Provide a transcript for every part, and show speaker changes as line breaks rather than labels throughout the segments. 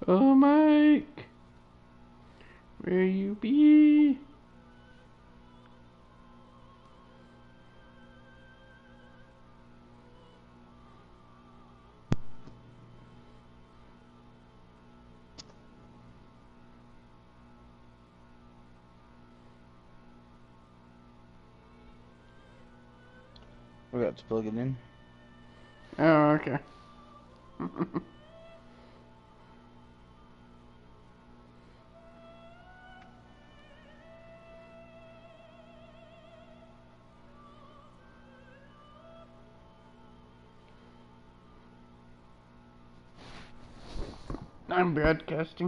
Oh, Mike, where you be?
We got to plug it in.
Oh, okay. I'm broadcasting.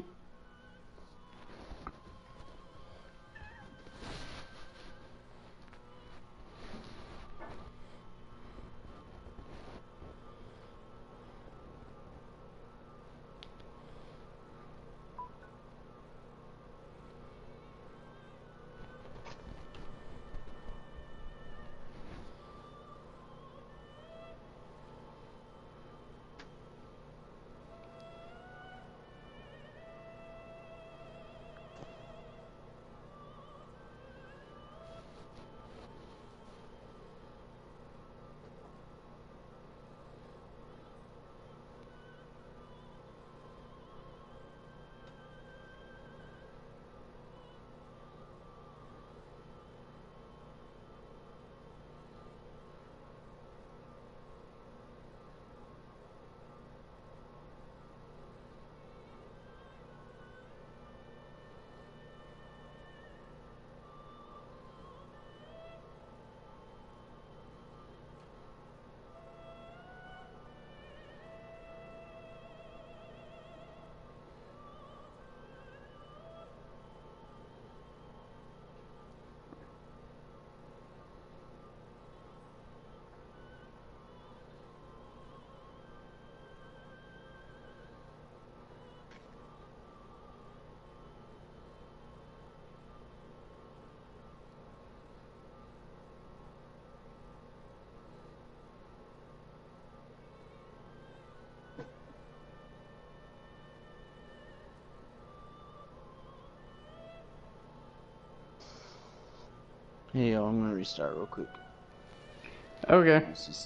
Hey, yo, I'm gonna restart real quick.
Okay.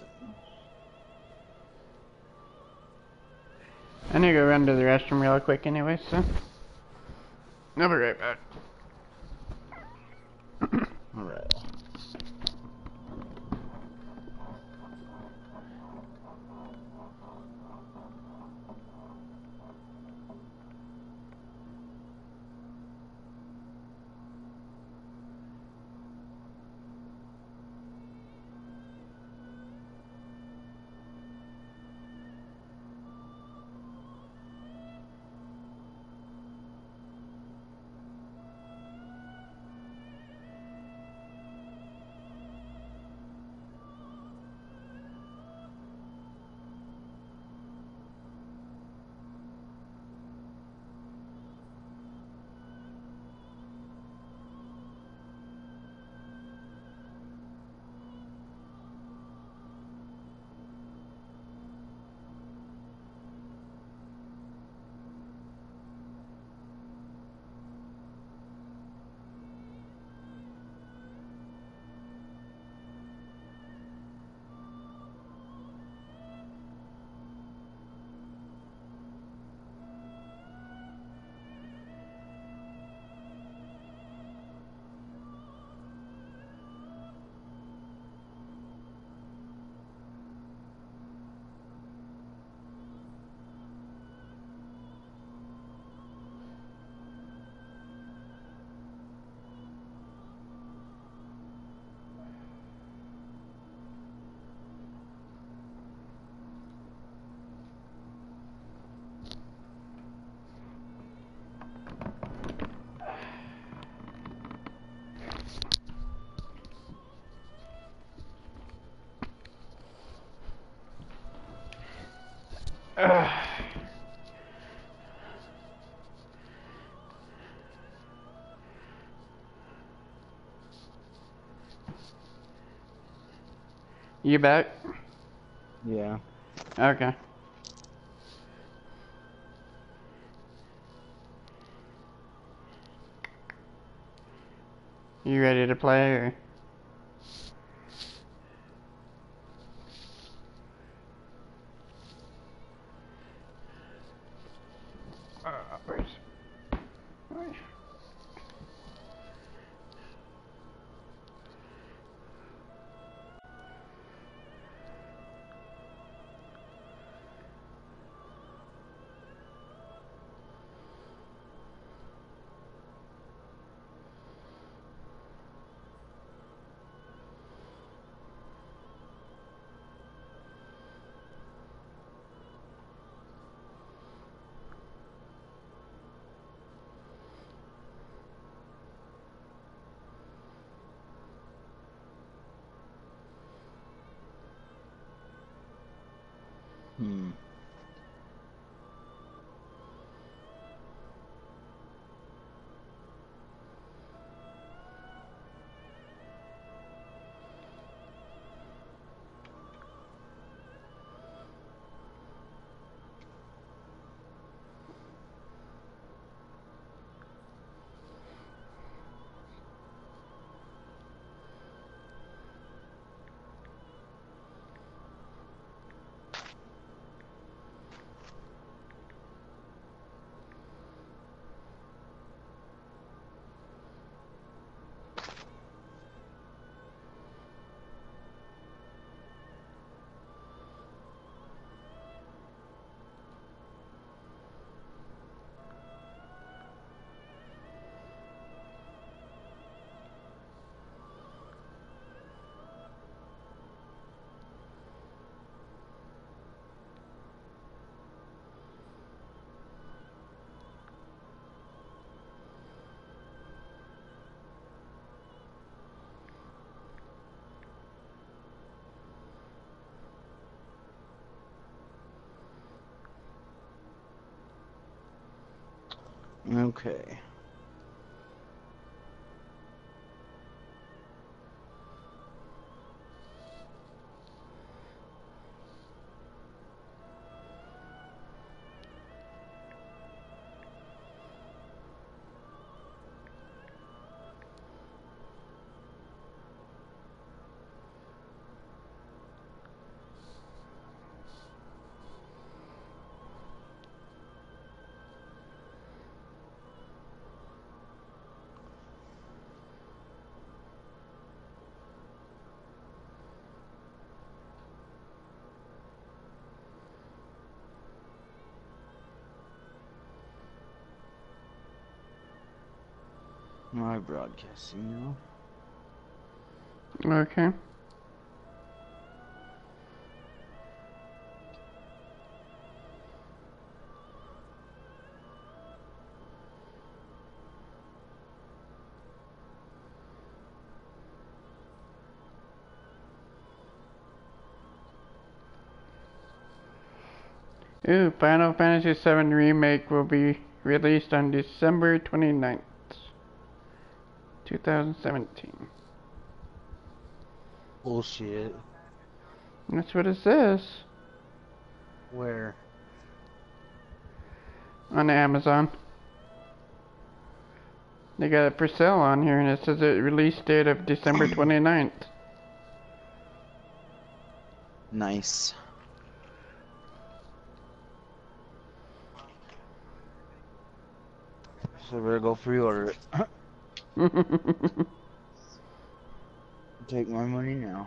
I need to go run to the restroom real quick anyway, so I'll be right back.
Alright. You back? Yeah.
Okay. You ready to play or? Where's...
Hmm. Okay. My broadcasting now.
Okay. Ooh, Final Fantasy VII Remake will be released on December 29th, 2017.
Bullshit.
That's what it says
Where?
on Amazon. They got it for sale on here and it says a release date of December 29th.
Nice. So we better go pre-order it. Take my money now.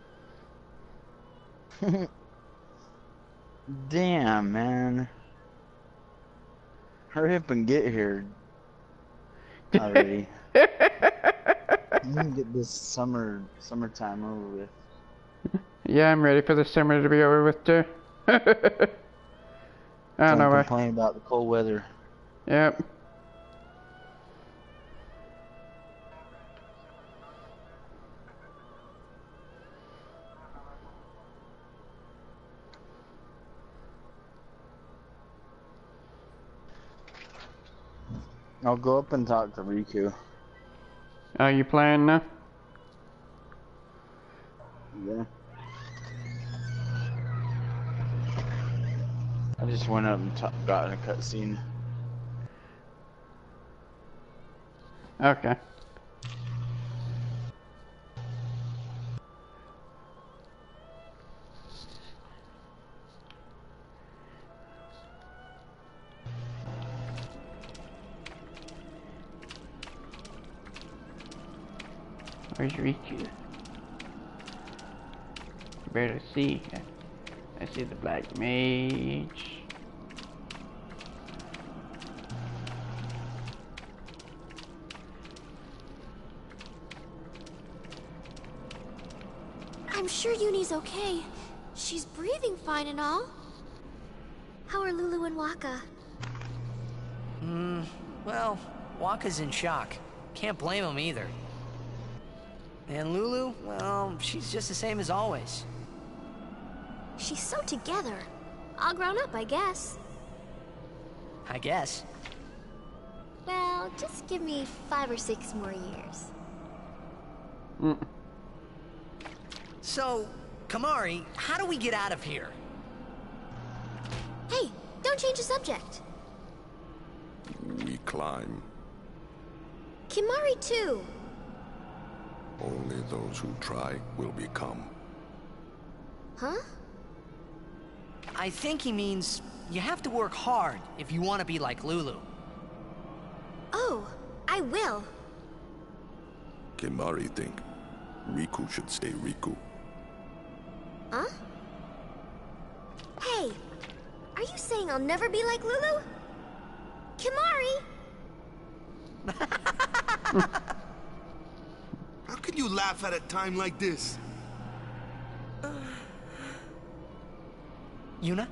Damn, man. Hurry up and get here already. I'm gonna get this summertime over with.
Yeah, I'm ready for the summer to be over with too. I don't know why.
Complain about the cold weather.
Yep.
I'll go up and talk to Riku.
Are you playing now?
Yeah. I just went up and got in a cutscene.
Okay. Where's Riku? Barely see. I see the black mage.
I'm sure Uni's okay. She's breathing fine and all. How are Lulu and Waka?
Well, Waka's in shock. Can't blame him either. And Lulu, well, she's just the same as always.
She's so together. All grown up, I guess.
I guess.
Well, just give me 5 or 6 more years.
So, Kimahri, how do we get out of here?
Hey, don't change the subject.
We climb.
Kimahri too.
Only those who try will become.
Huh?
I think he means you have to work hard if you want to be like Lulu.
Oh, I will.
Kimahri think Riku should stay Riku.
Huh? Hey, are you saying I'll never be like Lulu? Kimahri!
How can you laugh at a time like this?
Yuna?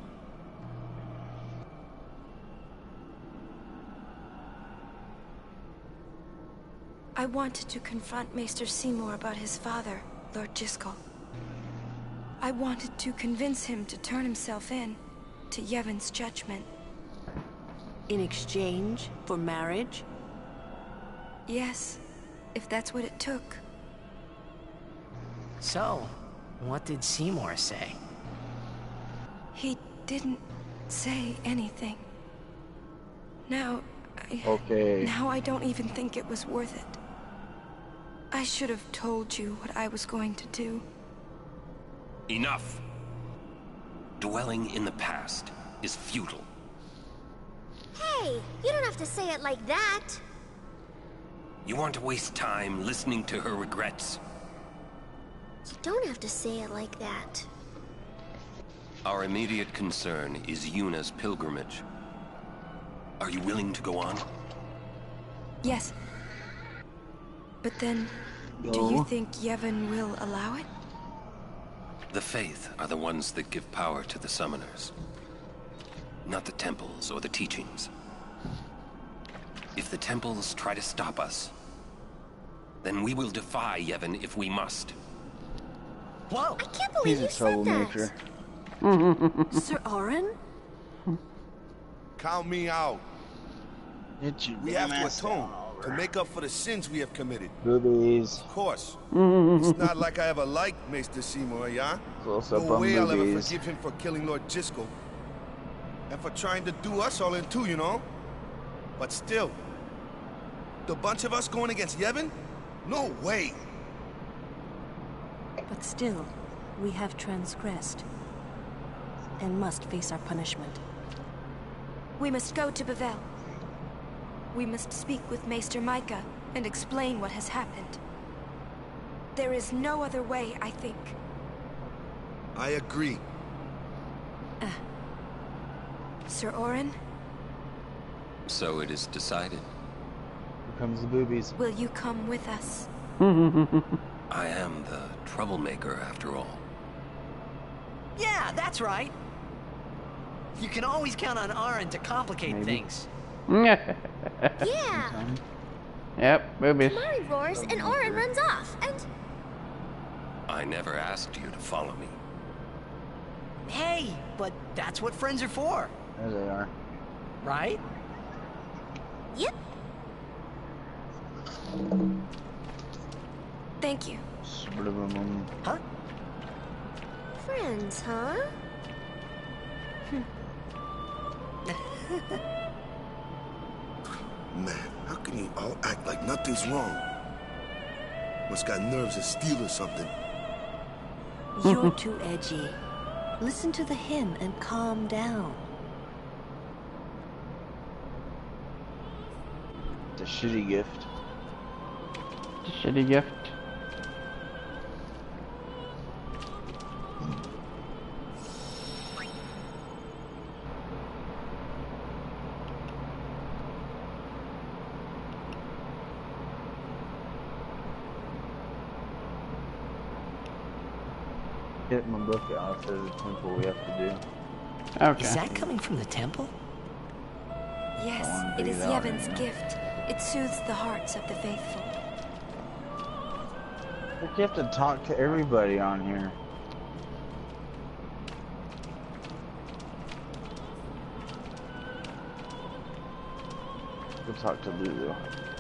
I wanted to confront Maester Seymour about his father, Lord Jyscal. I wanted to convince him to turn himself in to Yevon's judgment.
In exchange for marriage?
Yes, if that's what it took.
So, what did Seymour say?
He didn't say anything. Now I don't even think it was worth it. I should have told you what I was going to do.
Enough! Dwelling in the past is futile.
Hey, you don't have to say it like that.
You want to waste time listening to her regrets?
You don't have to say it like that.
Our immediate concern is Yuna's pilgrimage. Are you willing to go on?
Yes. But then, do you think Yevon will allow it?
The Faith are the ones that give power to the summoners. Not the temples or the teachings. If the temples try to stop us, then we will defy Yevon if we must.
Whoa!
I can't believe
He's
you
a
said
troublemaker.
that.
Sir Auron?
Count me out. We have to atone to make up for the sins we have committed.
Boobies.
Of course. It's not like I ever liked Maester Seymour, yeah?
Close
No
up on
way I'll ever
boobies.
forgive him for killing Lord Jyscal. And for trying to do us all in two, you know? But still, the bunch of us going against Yevon? No way.
But still, we have transgressed. And must face our punishment.
We must go to Bevelle. We must speak with Maester Micah and explain what has happened. There is no other way, I think.
I agree.
Sir Auron,
So it is decided.
Here comes the boobies.
will you come with us?
I am the troublemaker after all.
Yeah, that's right. You can always count on Auron to complicate
Maybe.
things.
Yeah.
Yep, boobies.
Kimahri roars and Auron runs off, and...
I never asked you to follow me.
Hey, but that's what friends are for,
There they are.
right?
Yep.
Thank you.
Huh?
Friends, huh?
Man, how can you all act like nothing's wrong? Must got nerves of steel or something.
You're too edgy. Listen to the hymn and calm down.
The shitty gift.
The shitty gift.
Get my book out. There's a temple we have to do.
Okay.
Is that coming from the temple?
Yes, it is Yevon's gift. It soothes the hearts of the faithful.
Look, you have to talk to everybody on here. Go talk to Lulu.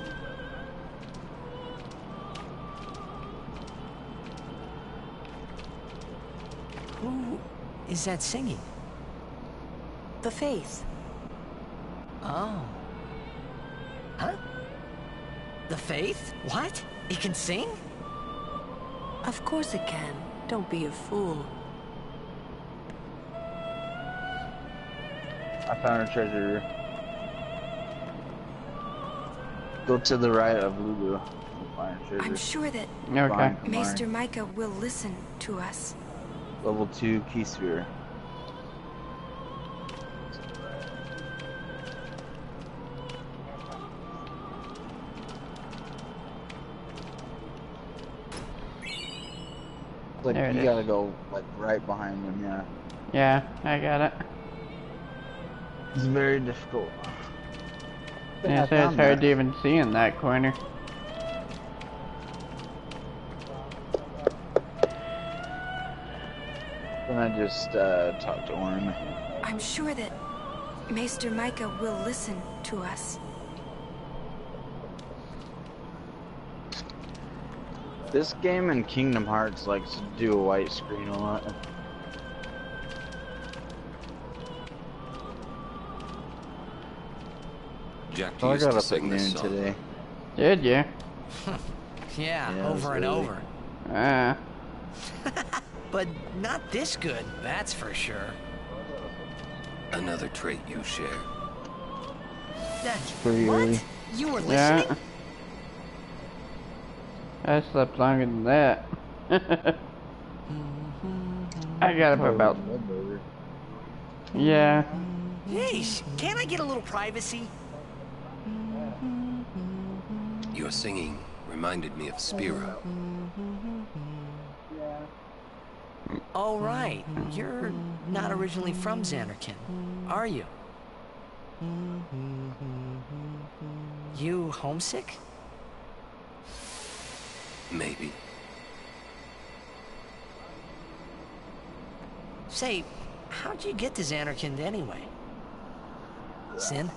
Who is that singing?
The Faith.
Oh. Huh? The Faith? What? It can sing?
Of course it can. Don't be a fool.
I found a treasure. Go to the right of Lulu. You'll find a treasure.
I'm sure that
Okay.
Maester Micah will listen to us.
Level 2 key sphere. Like,
There it
you
is.
gotta go like right behind them, yeah.
Yeah, I got it.
It's very difficult.
Yeah, so it's hard to even see in that corner.
Then I just talked to Orin.
I'm sure that Maester Micah will listen to us.
This game in Kingdom Hearts likes to do a white screen a lot.
Jack
Oh, I
used
got
to
up at
sing this
noon
song.
today.
Did you?
Yeah,
Yeah,
over and
it's really-
over.
Ah.
But not this good, that's for sure.
Another trait you share.
Pretty
What?
early.
You were listening?
Yeah. I slept longer than that. I got up about... Yeah.
Hey, can't I get a little privacy?
Your singing reminded me of Spira.
Oh, right. You're not originally from Xanarkand, are you? You homesick?
Maybe.
Say, how'd you get to Xanarkand anyway? Sin?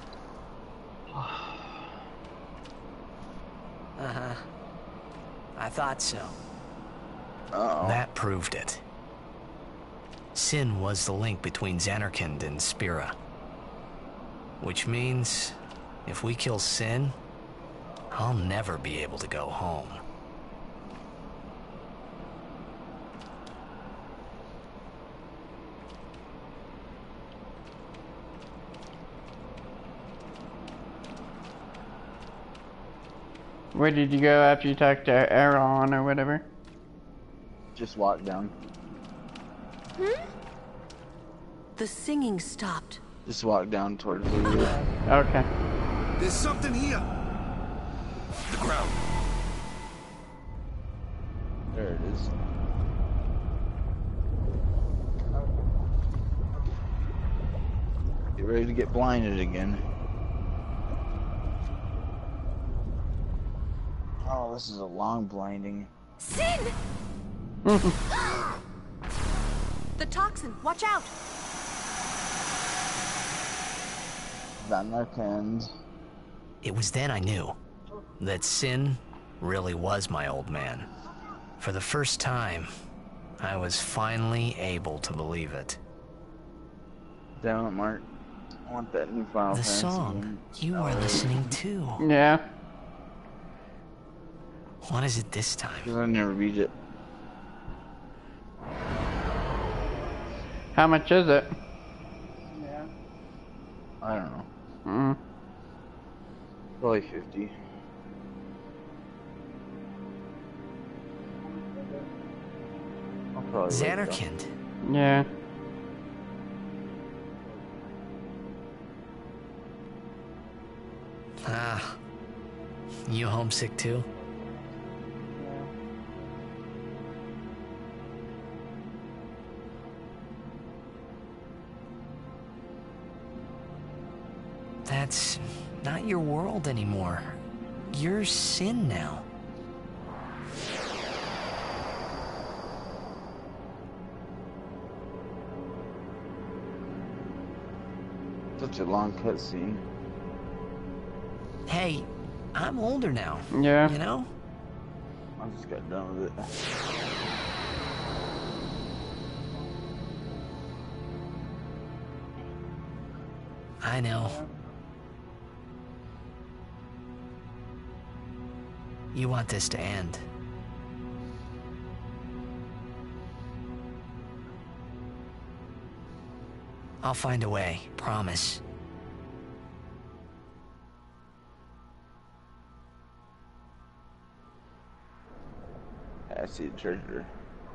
Uh-huh. I thought so.
Uh-oh.
That proved it. Sin was the link between Xanarkand and Spira. Which means, if we kill Sin, I'll never be able to go home.
Where did you go after you talked to Aaron or whatever?
Just walk down.
The singing stopped.
Just walk down towards Lulu.
Okay.
There's something here.
The ground.
There it is. Get ready to get blinded again. Oh, this is a long blinding.
Sin! The toxin, watch out!
Xanarkand.
It was then I knew that Sin really was my old man. For the first time, I was finally able to believe it.
Damn it, Mark. I want that new Final
The
Fantasy
song
game.
you are listening to.
Yeah.
What is it this time?
'Cause I never beat it.
How much is it?
I don't know.
Mm.
Probably 50. I'll probably wait, though.
Xanarkand.
Yeah.
Ah. You homesick too? That's not your world anymore. You're Sin now.
Such a long cutscene.
Hey, I'm older now.
Yeah.
You know?
I just got done with it.
I know. You want this to end. I'll find a way, promise.
I see a treasure.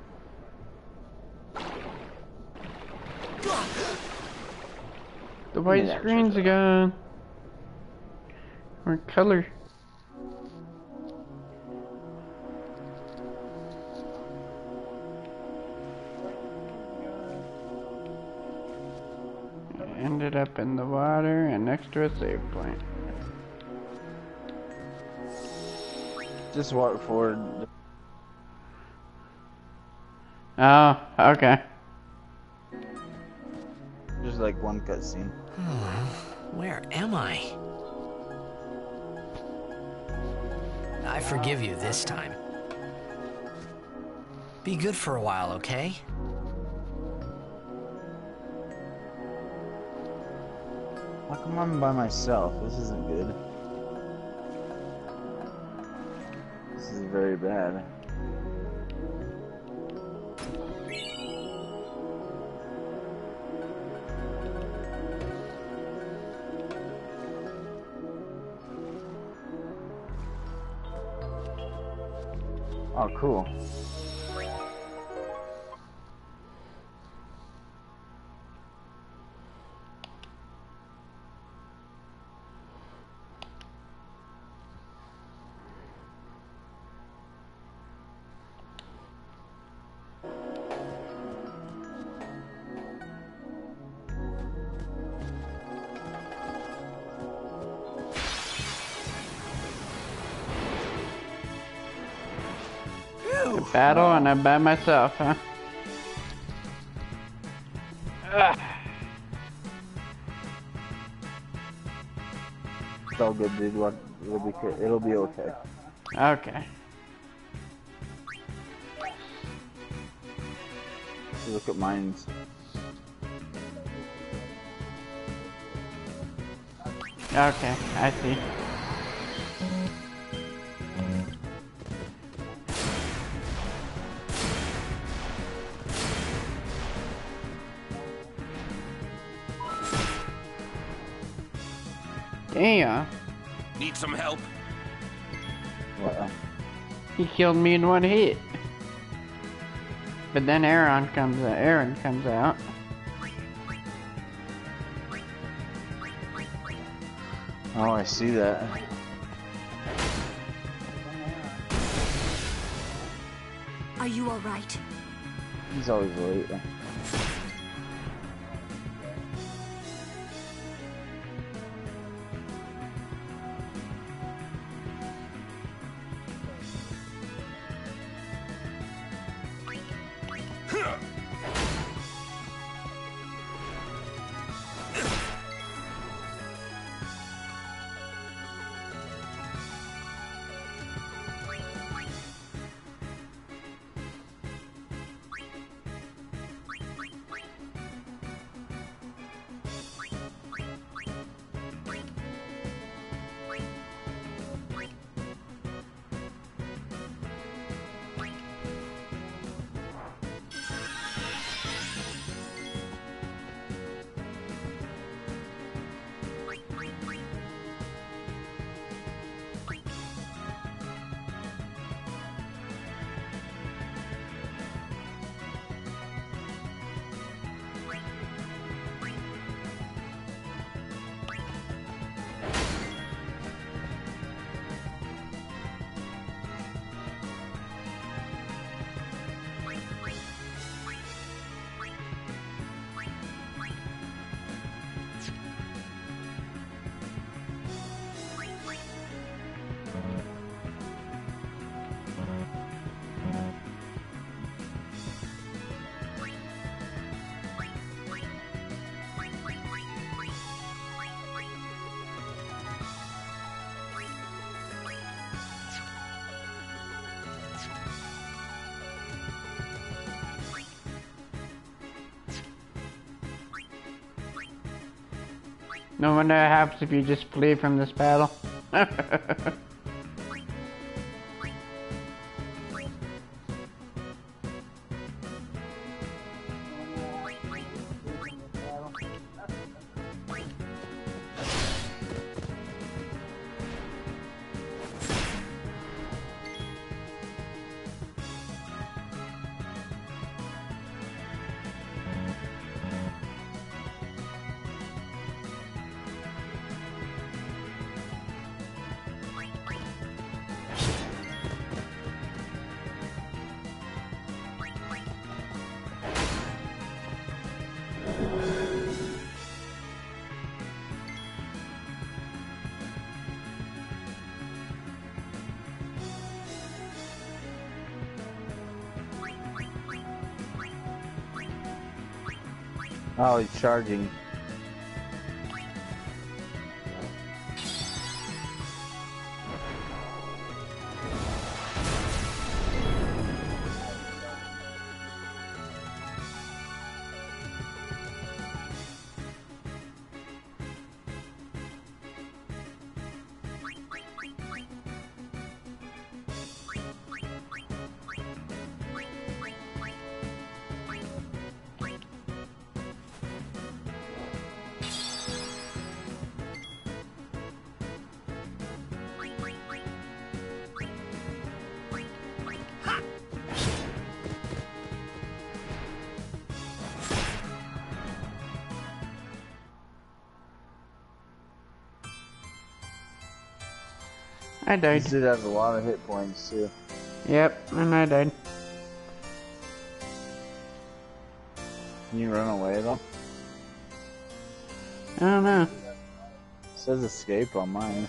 The white screen's gone. Or color. Ended up in the water and next to a save point.
Just walk forward.
Oh, okay.
Just like one cutscene.
Where am I? I forgive you this time. Be good for a while, okay?
How come I'm by myself? This isn't good. This is very bad. Oh, cool.
Battle and I'm by myself, huh? Ugh.
It's all good, dude. It'll be okay.
Okay.
Look at mines.
Okay, I see. Damn.
Need some help?
What?
He killed me in one hit. But then Aaron comes out.
Oh, I see that.
Are you all right?
He's always late.
No wonder it happens if you just flee from this battle.
Oh, he's charging.
I died.
This dude has a lot of hit points too.
Yep, and I died.
Can you run away though?
I don't know.
It says escape on mine.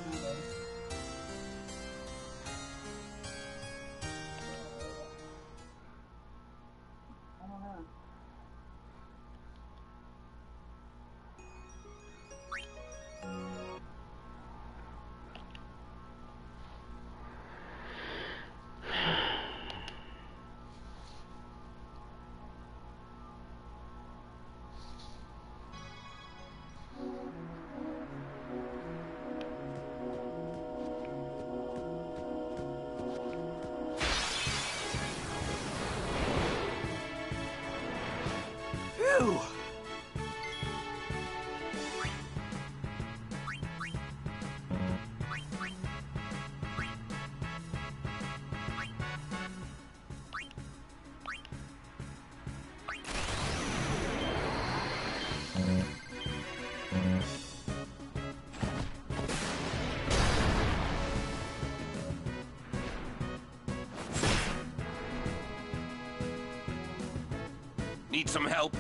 Need some help?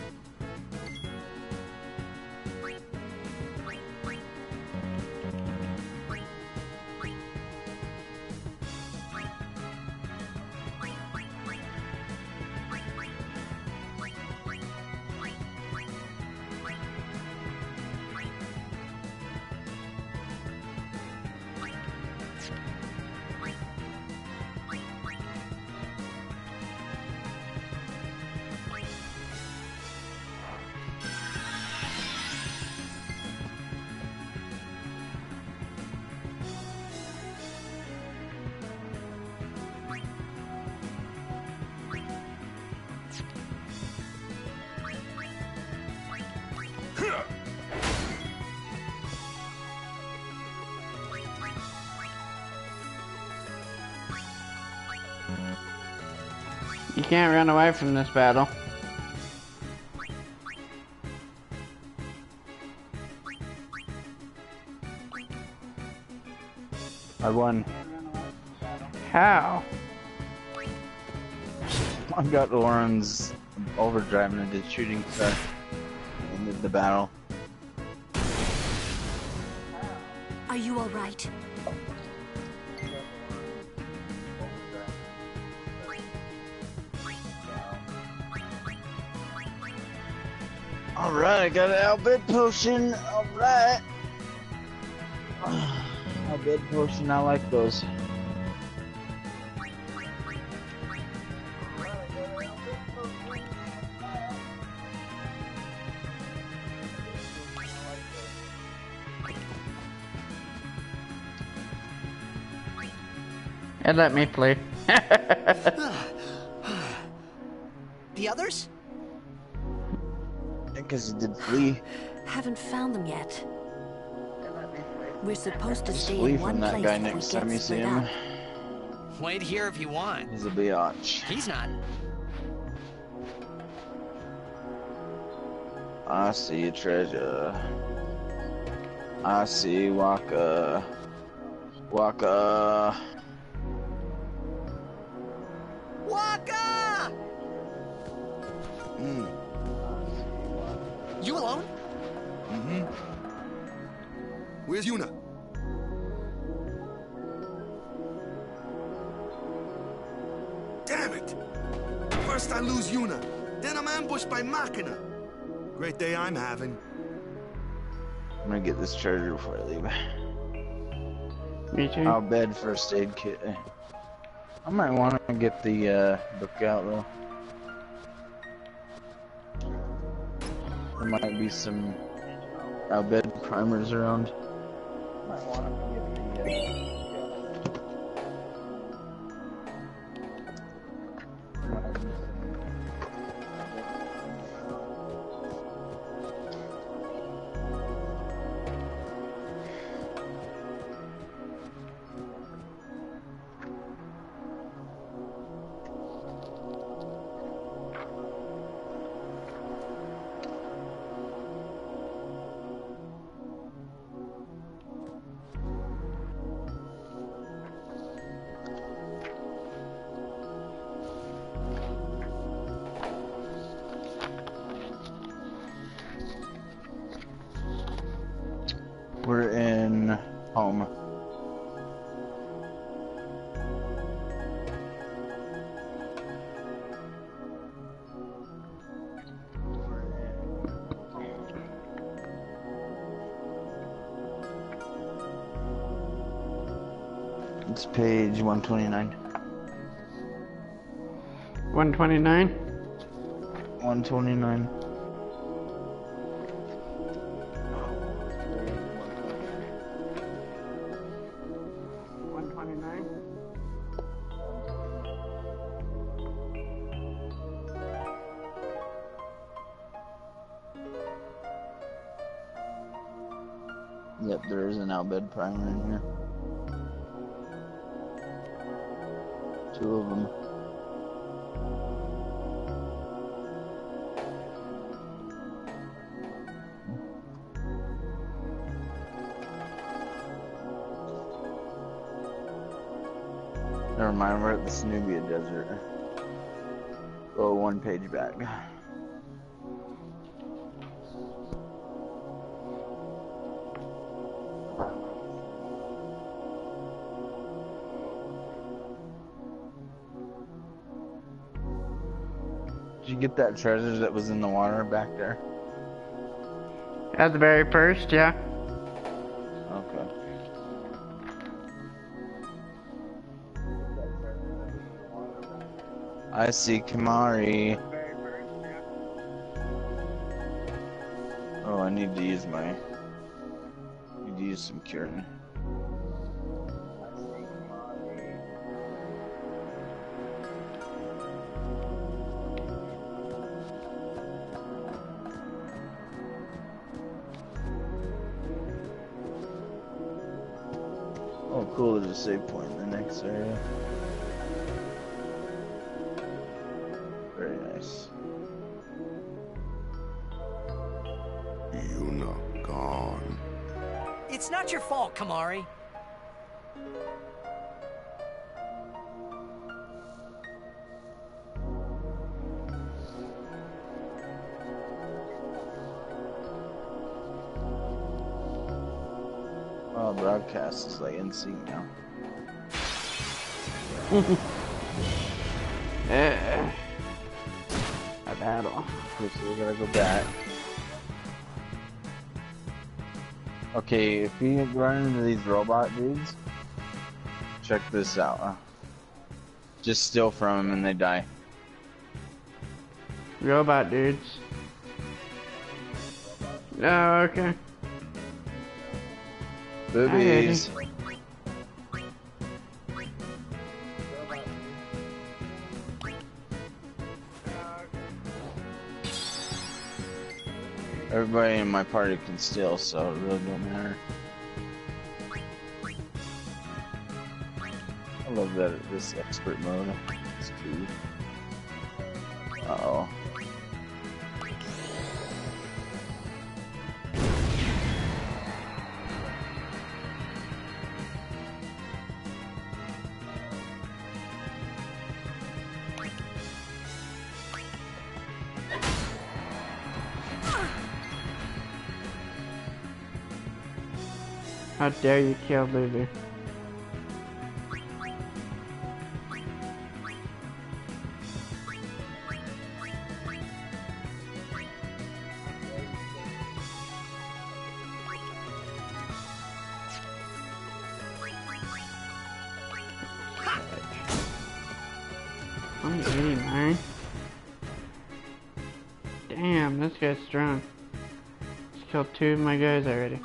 You can't run away from this battle.
I won.
How?
I got Lauren's overdrive and did shooting star. Ended the battle.
Are you alright?
Alright, I got an Albed potion. Alright. Albed potion, I like those.
And let me play.
The others?
Because he did flee.
Haven't found them yet. We're supposed to
Just
stay
flee
in one
from that
place
guy
if we
next
get
time you see
split
him.
up.
Wait here if you want.
He's a biatch.
He's not.
I see a treasure. I see Waka. Waka.
Waka! You alone?
Mm-hmm. Where's Yuna? Damn it! First I lose Yuna, then I'm ambushed by Machina. Great day I'm having.
I'm gonna get this treasure before I leave.
Me too.
I'll bed first aid kit. I might want to get the book out though. There might be some bed primers around. Might want to get the. We're in home. It's page 129.
129.
129. Yep, there is an Albed primer in here. 2 of them. Never mind, we're at the Snubia Desert. Go 1 page back. Did you get that treasure that was in the water back there?
At the very first, yeah.
Okay. I see Kamari. Oh, I need to use my. Need to use some curing. Oh, cool! There's a save point in the next area. Very nice.
Yuna gone.
It's not your fault, Kamari.
Well, broadcast is like in sync now.
A battle.
Okay, so we gotta go back. Okay, if we run into these robot dudes, check this out. Just steal from them and they die.
Robot dudes. Oh, okay.
Boobies. Everybody in my party can steal, so it really don't matter. I love that this expert mode. It's cool. Uh-oh.
How dare you kill Lulu? Only 89. Damn, this guy's strong. Just killed 2 of my guys already.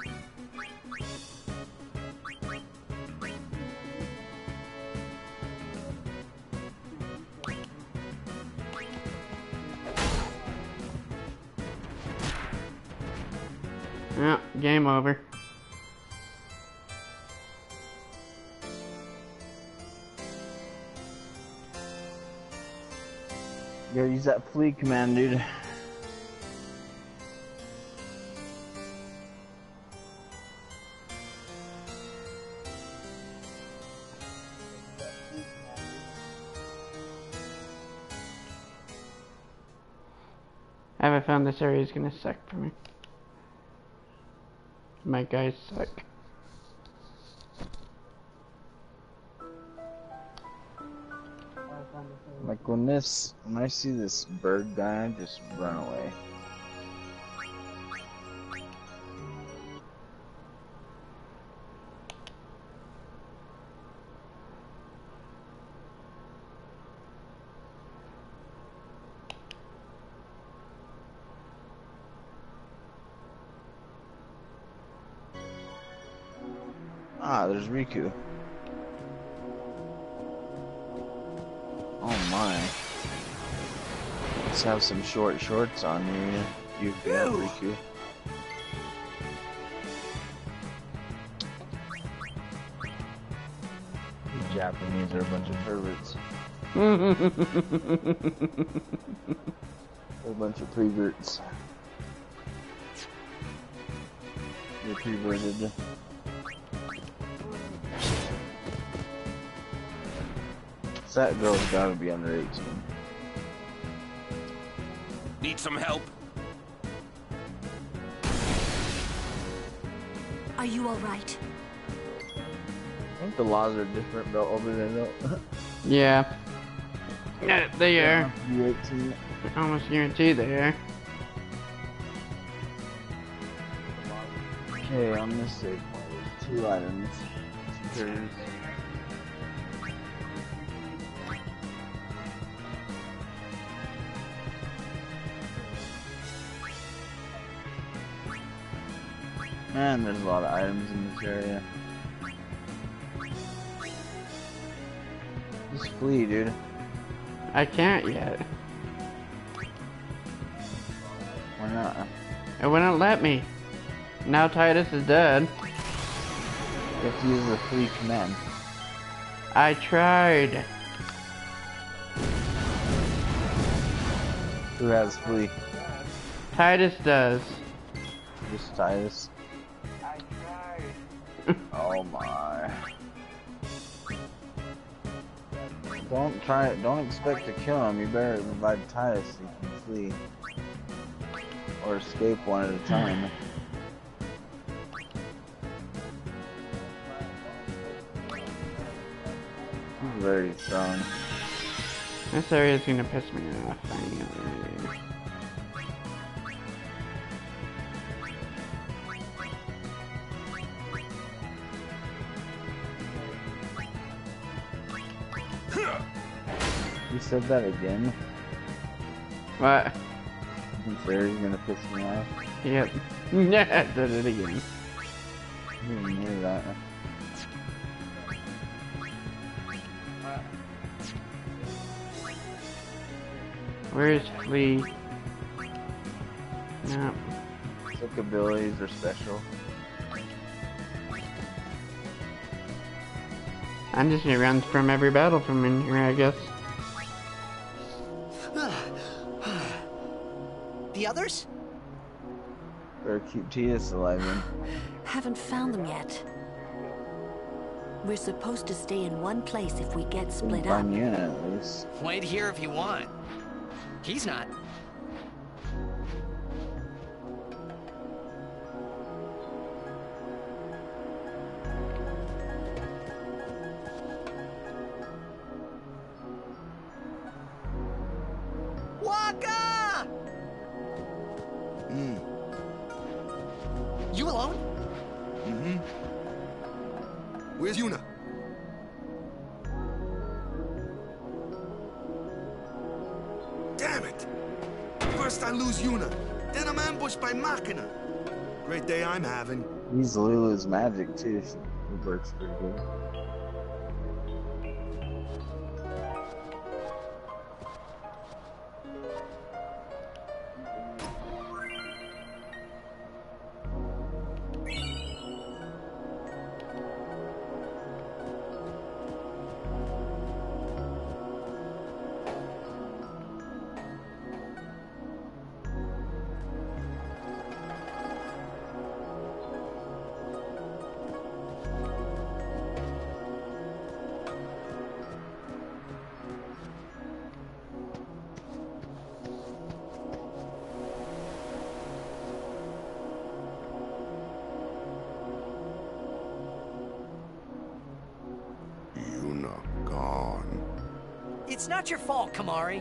Yeah, game over.
You gotta use that flee command, dude.
I haven't found this area is gonna suck for me. My guys suck.
Like when I see this bird guy, I just run away. Ah, there's Riku. Oh my. Let's have some short shorts on you. You got Riku. The Japanese are a bunch of perverts. They're a bunch of preverts. You're perverted. That girl's gotta be under 18.
Need some help?
Are you alright?
I think the laws are different though over there though.
Yeah. Yeah, they are.
You 18.
Almost guaranteed they are.
Okay, on this save point, there's 2 items. There's man, there's a lot of items in this area. Just flee, dude.
I can't yet.
Why not?
It wouldn't let me. Now Titus is dead.
You have to use the flee command.
I tried.
Who has flee?
Titus does.
Just Titus. Oh my. Don't expect to kill him. You better revive Titus so you can flee. Or escape one at a time. He's very strong.
This area is gonna piss me off. Finding out where it is.
You said that again?
What?
This area's gonna piss me off.
Yep. Yeah, I did it again.
I didn't hear that.
Where's Flea? No.
Sick abilities are special.
I'm just gonna run from every battle from in here, I guess.
The others?
Better keep Titus alive then.
Haven't found them yet. We're supposed to stay in one place if we get split up.
Find Yuna at least.
Wait here if you want. He's not. Waka! You alone?
Mm-hmm. Where's Yuna? Damn it! First I lose Yuna, then I'm ambushed by Machina. Great day I'm having.
He's Lulu's magic too. So it works pretty good.
Yuna gone.
It's not your fault, Kamari.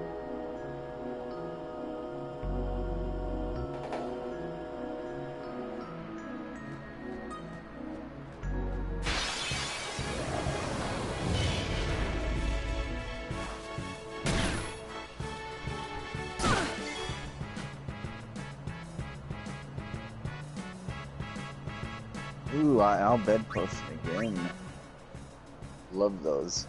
Ooh, I'll bed potion again. Love those.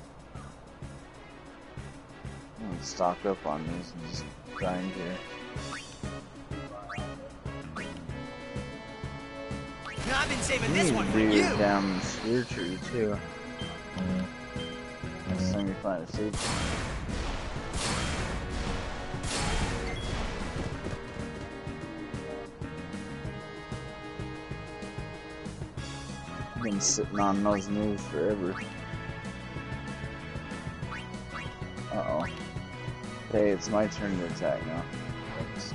I'm gonna stock up on these and just grind here.
No, I've been saving this one for you.
Down the spear tree too. Next time you find a safe. Been sitting on those moves forever. Uh-oh. Hey, it's my turn to attack now. Thanks.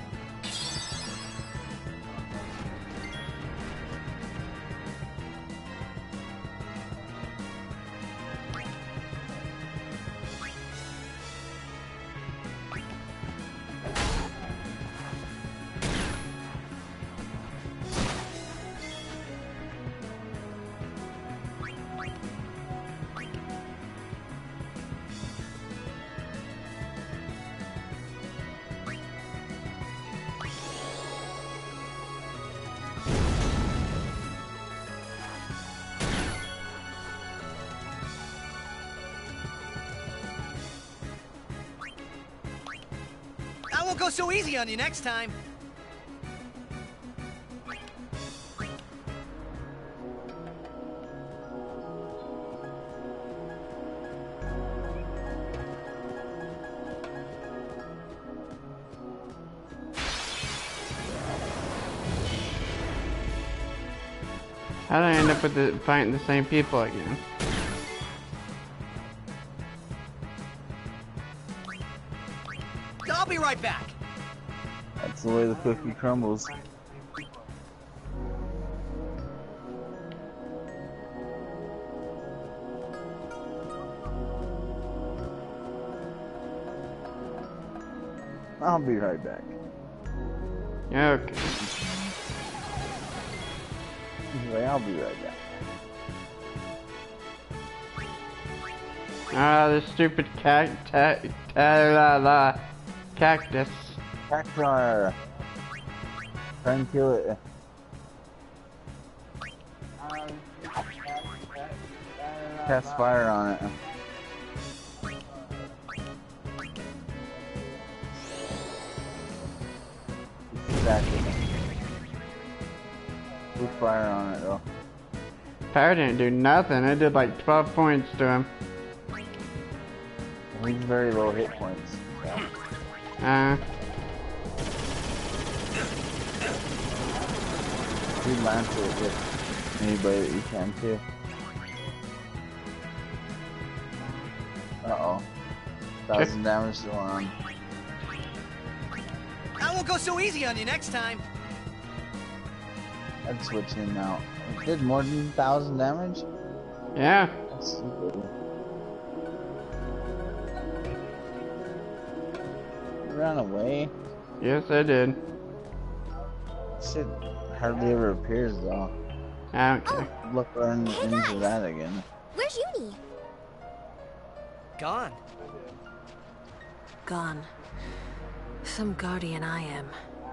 I won't go so easy on you next time.
How did I end up with fighting the same people again?
I'll be right back.
That's the way the cookie crumbles. I'll be right back.
Okay.
Anyway, I'll be right back.
Ah, this stupid cactus.
Cactar. Try and kill it. Cast fire on it. Exactly. fire on it though.
Fire didn't do nothing. It did like 12 points to him.
He's very low hit points. So. You lance it with anybody that you can too. Uh-oh. 1,000 damage still on.
I won't go so easy on you next time.
I'd switch him out. It did more than 1,000 damage?
Yeah.
That's stupid. It ran away.
Yes, I did.
Shit hardly ever appears though.
I don't care.
Look into that again.
Where's Uni?
Gone.
Gone. Some guardian I am.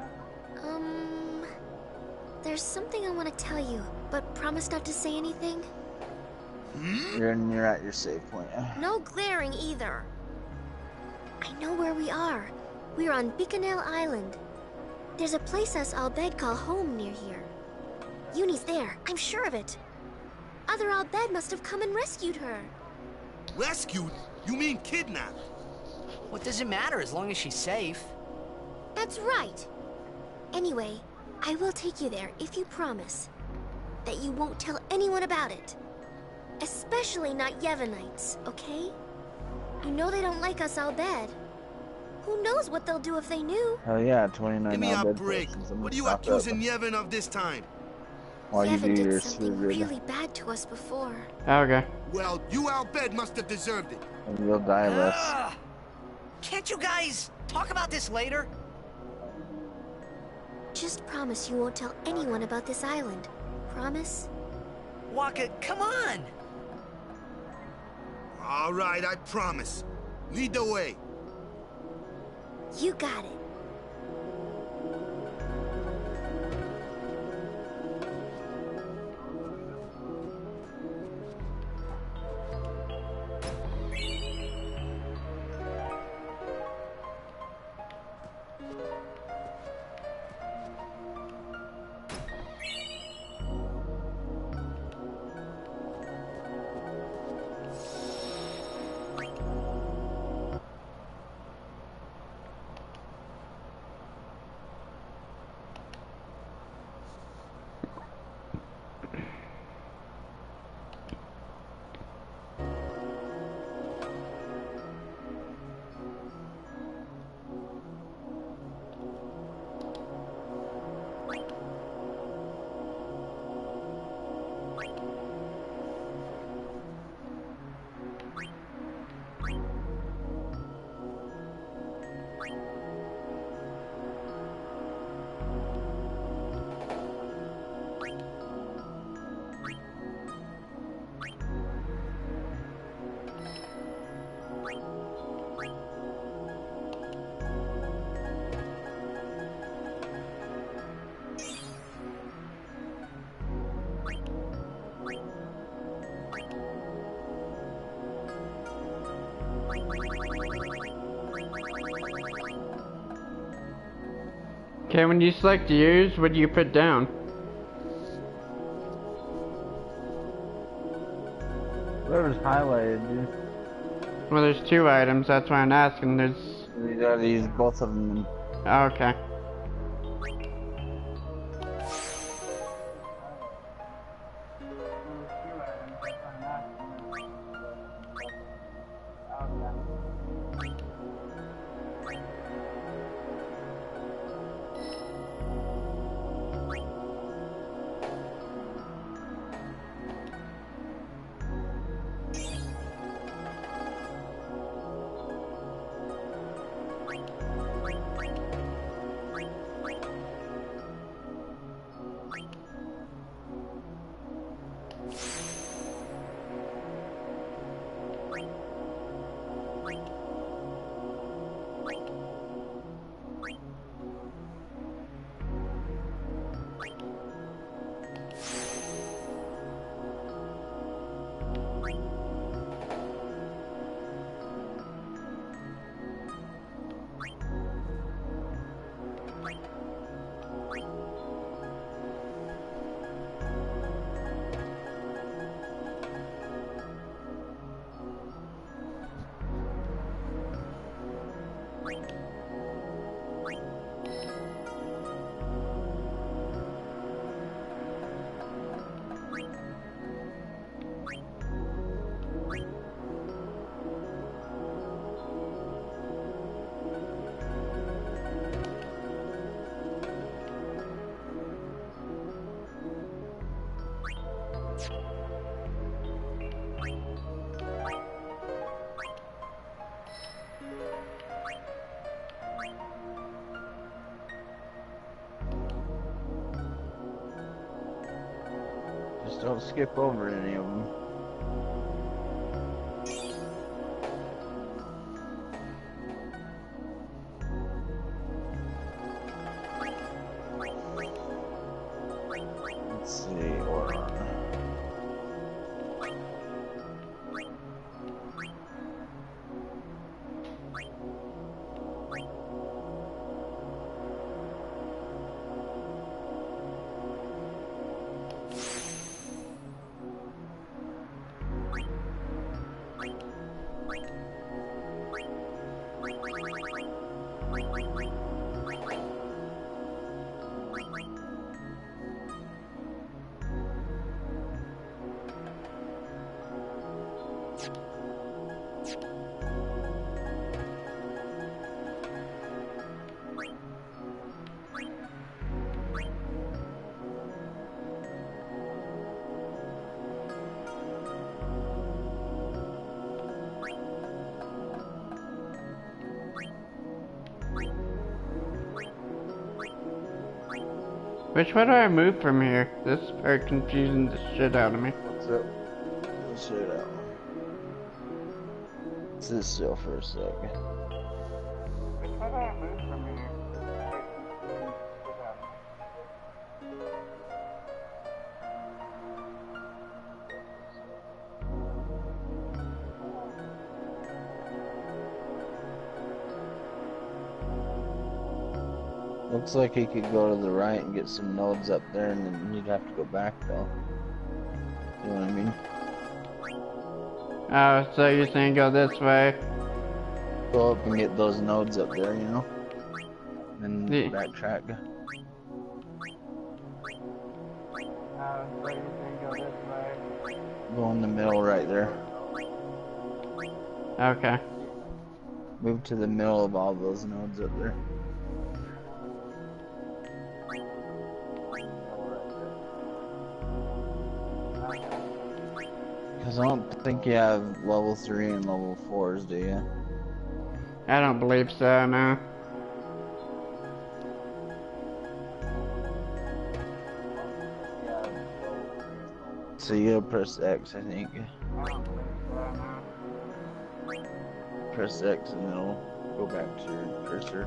There's something I want to tell you, but promise not to say anything.
You're at your save point.
No glaring either. I know where we are. We're on Bikanel Island. There's a place us Al Bhed call home near here. Uni's there, I'm sure of it. Other Al Bhed must have come and rescued her.
Rescued? You mean kidnapped?
What does it matter as long as she's safe?
That's right. Anyway, I will take you there if you promise that you won't tell anyone about it. Especially not Yevonites, okay? You know they don't like us Al Bhed. Who knows what they'll do if they knew?
Hell yeah, 29
Give me
Al
a
Bhed
break.
persons.
What are you accusing Yevon of this time?
While you do
Yevon
your
did something
sleep
really bad to us before.
Okay.
Well, you Al Bhed must have deserved it.
and you'll die less.
Can't you guys talk about this later?
Just promise you won't tell anyone about this island. Promise?
Waka, come on!
All right, I promise. Lead the way.
You got it.
Okay, when you select use, what do you put down?
Whatever's highlighted, dude.
Well, there's two items, that's why I'm asking. There's...
You gotta use both of them.
Oh, okay.
Just don't skip over any of them. Let's see, hold on.
Which way do I move from here? This is very confusing the shit out of me.
What's up? Let's shit out. Sit still for a sec.
Which way do I move from here?
Looks like he could go to the right and get some nodes up there, and then you'd have to go back though. You know what I mean?
Oh, so you're saying go this way?
Go up and get those nodes up there, you know? And
Yeah.
backtrack.
So you're saying go this way?
Go in the middle right there.
Okay.
Move to the middle of all those nodes up there. Because I don't think you have level 3 and level 4s, do you?
I don't believe so, no.
So you gotta press X, I think. Press X and it'll go back to your cursor.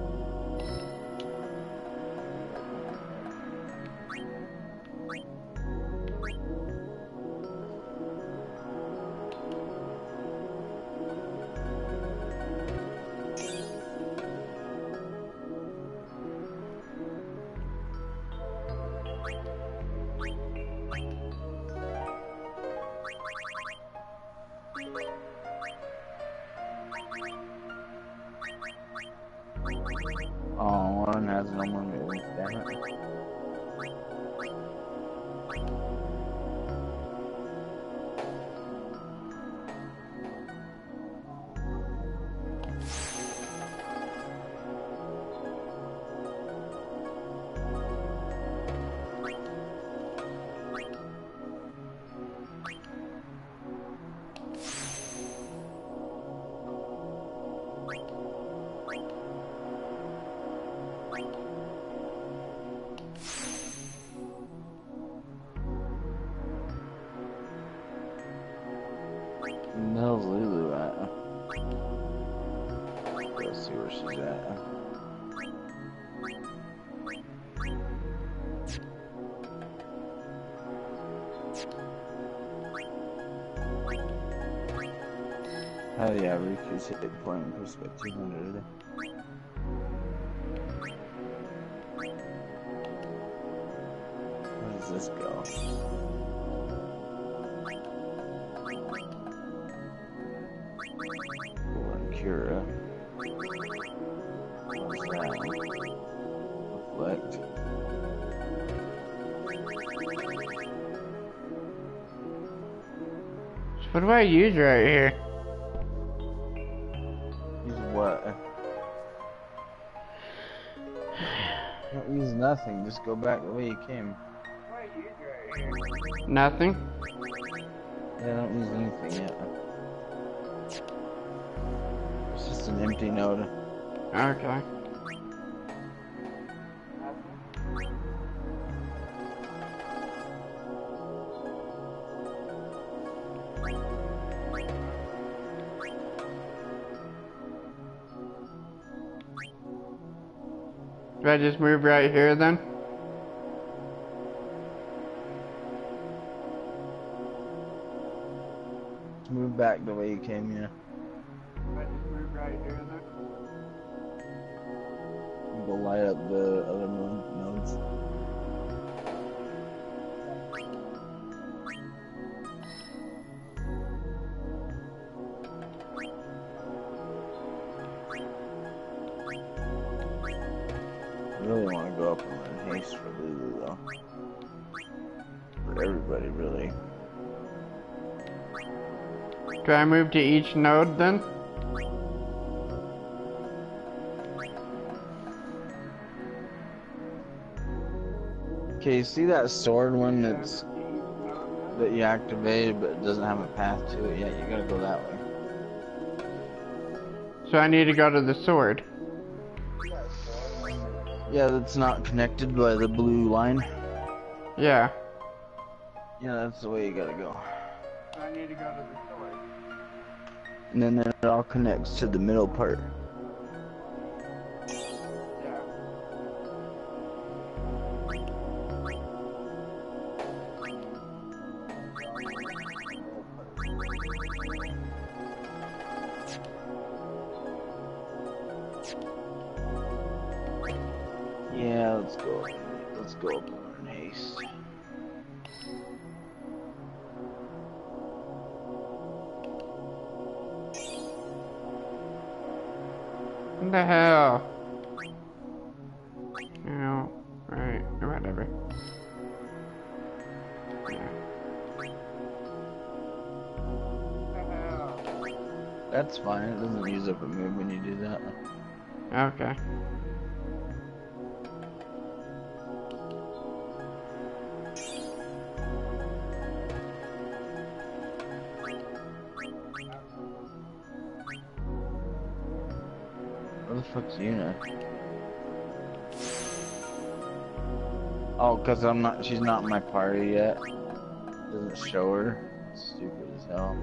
Oh, one has no more moves, damn it. No, Lulu at? Let's see where she's at. Oh yeah, Riku's hit point and perspective 200. Where does this go? Kira. What's that? Reflect.
What do I use right here?
Use what? Don't use nothing, just go back the way you came.
Nothing?
Yeah, don't use anything yet. It's just an empty node.
Okay. Do I just move right here then?
Move back the way you came, yeah.
Do I just move right here then?
Go light up the other nodes. I really want to go up and run haste for Lulu though. For everybody, really.
Do I move to each node then?
Okay, you see that sword one that you activated but it doesn't have a path to it yet? You gotta go that way.
So I need to go to the sword.
Yeah, that's not connected by the blue line.
Yeah.
Yeah, that's the way you gotta go.
So I need to go to the sword.
And then it all connects to the middle part. Yeah, let's go. Let's go up in haste.
What the hell? No. Right, whatever.
That's fine, it doesn't use up a move when you do that.
Okay.
Where the fuck's Yuna? Oh, cause she's not in my party yet. Doesn't show her. Stupid as hell.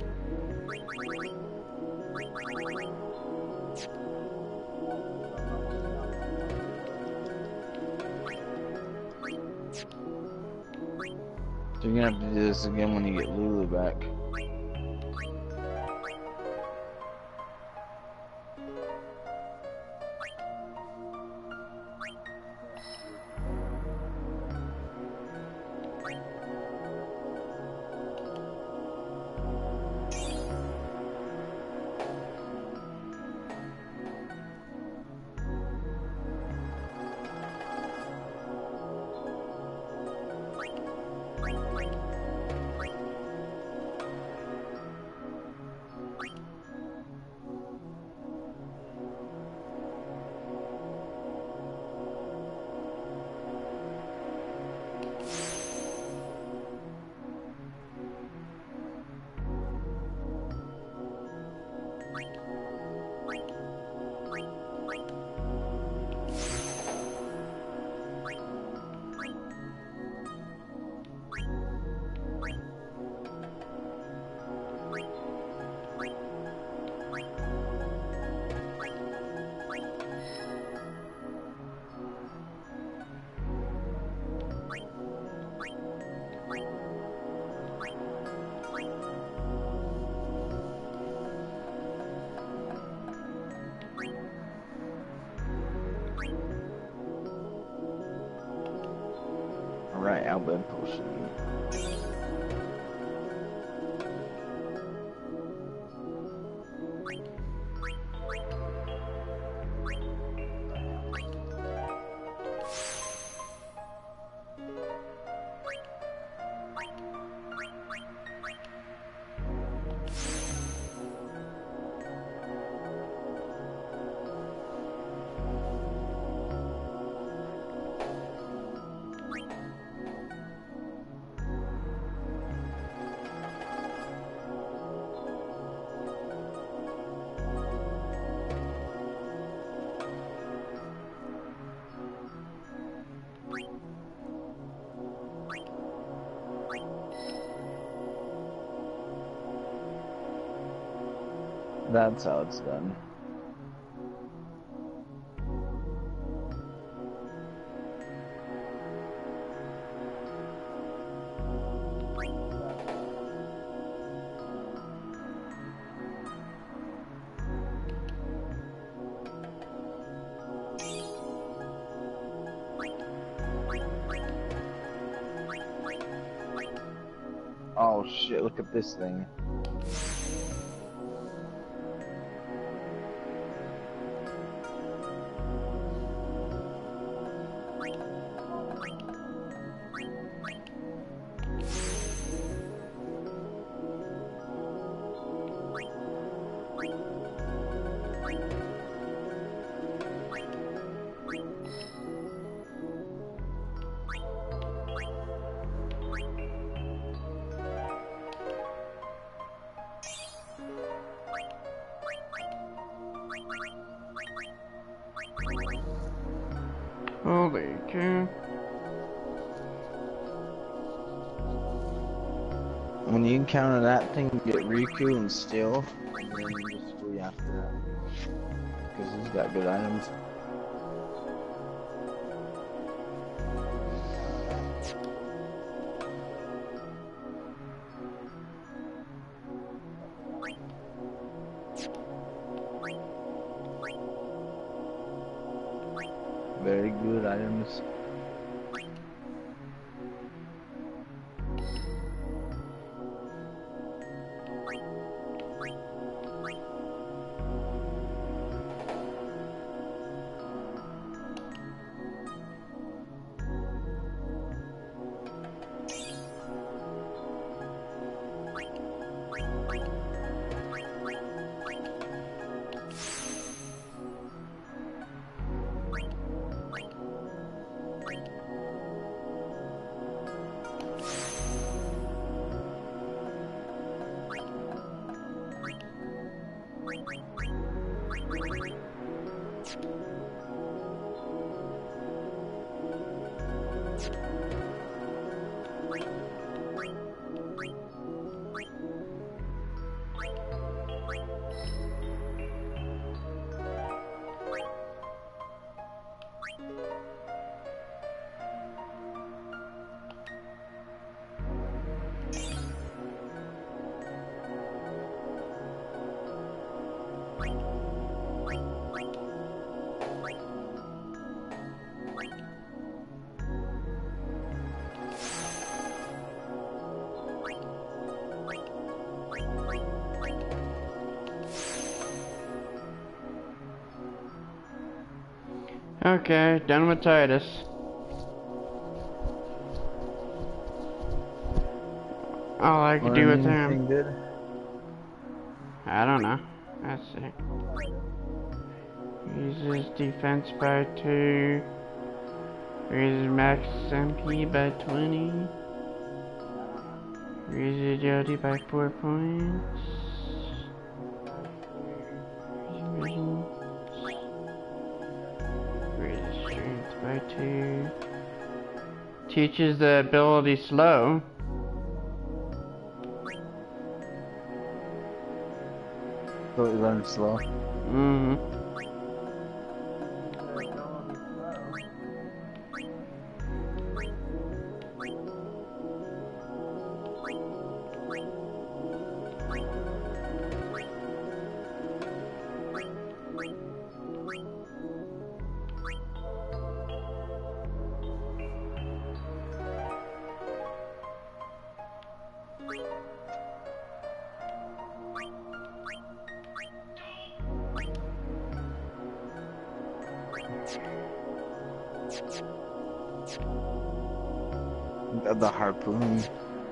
So you're gonna have to do this again when you get Lulu back. Alright, Albed potion. That's how it's done. Oh shit, look at this thing.
Holy cow.
When you encounter that thing, get Riku and steal, and then you just flee after that. Because he's got good items. Very good items.
Okay, done with Titus. All I could do with him.
Good?
I don't know. Let's see. Raises defense by 2. Raises max MP by 20. Raises agility by 4 points. Raises strength by 2. Teaches the ability slow.
So you learn slow.
Mm-hmm.
The harpoon.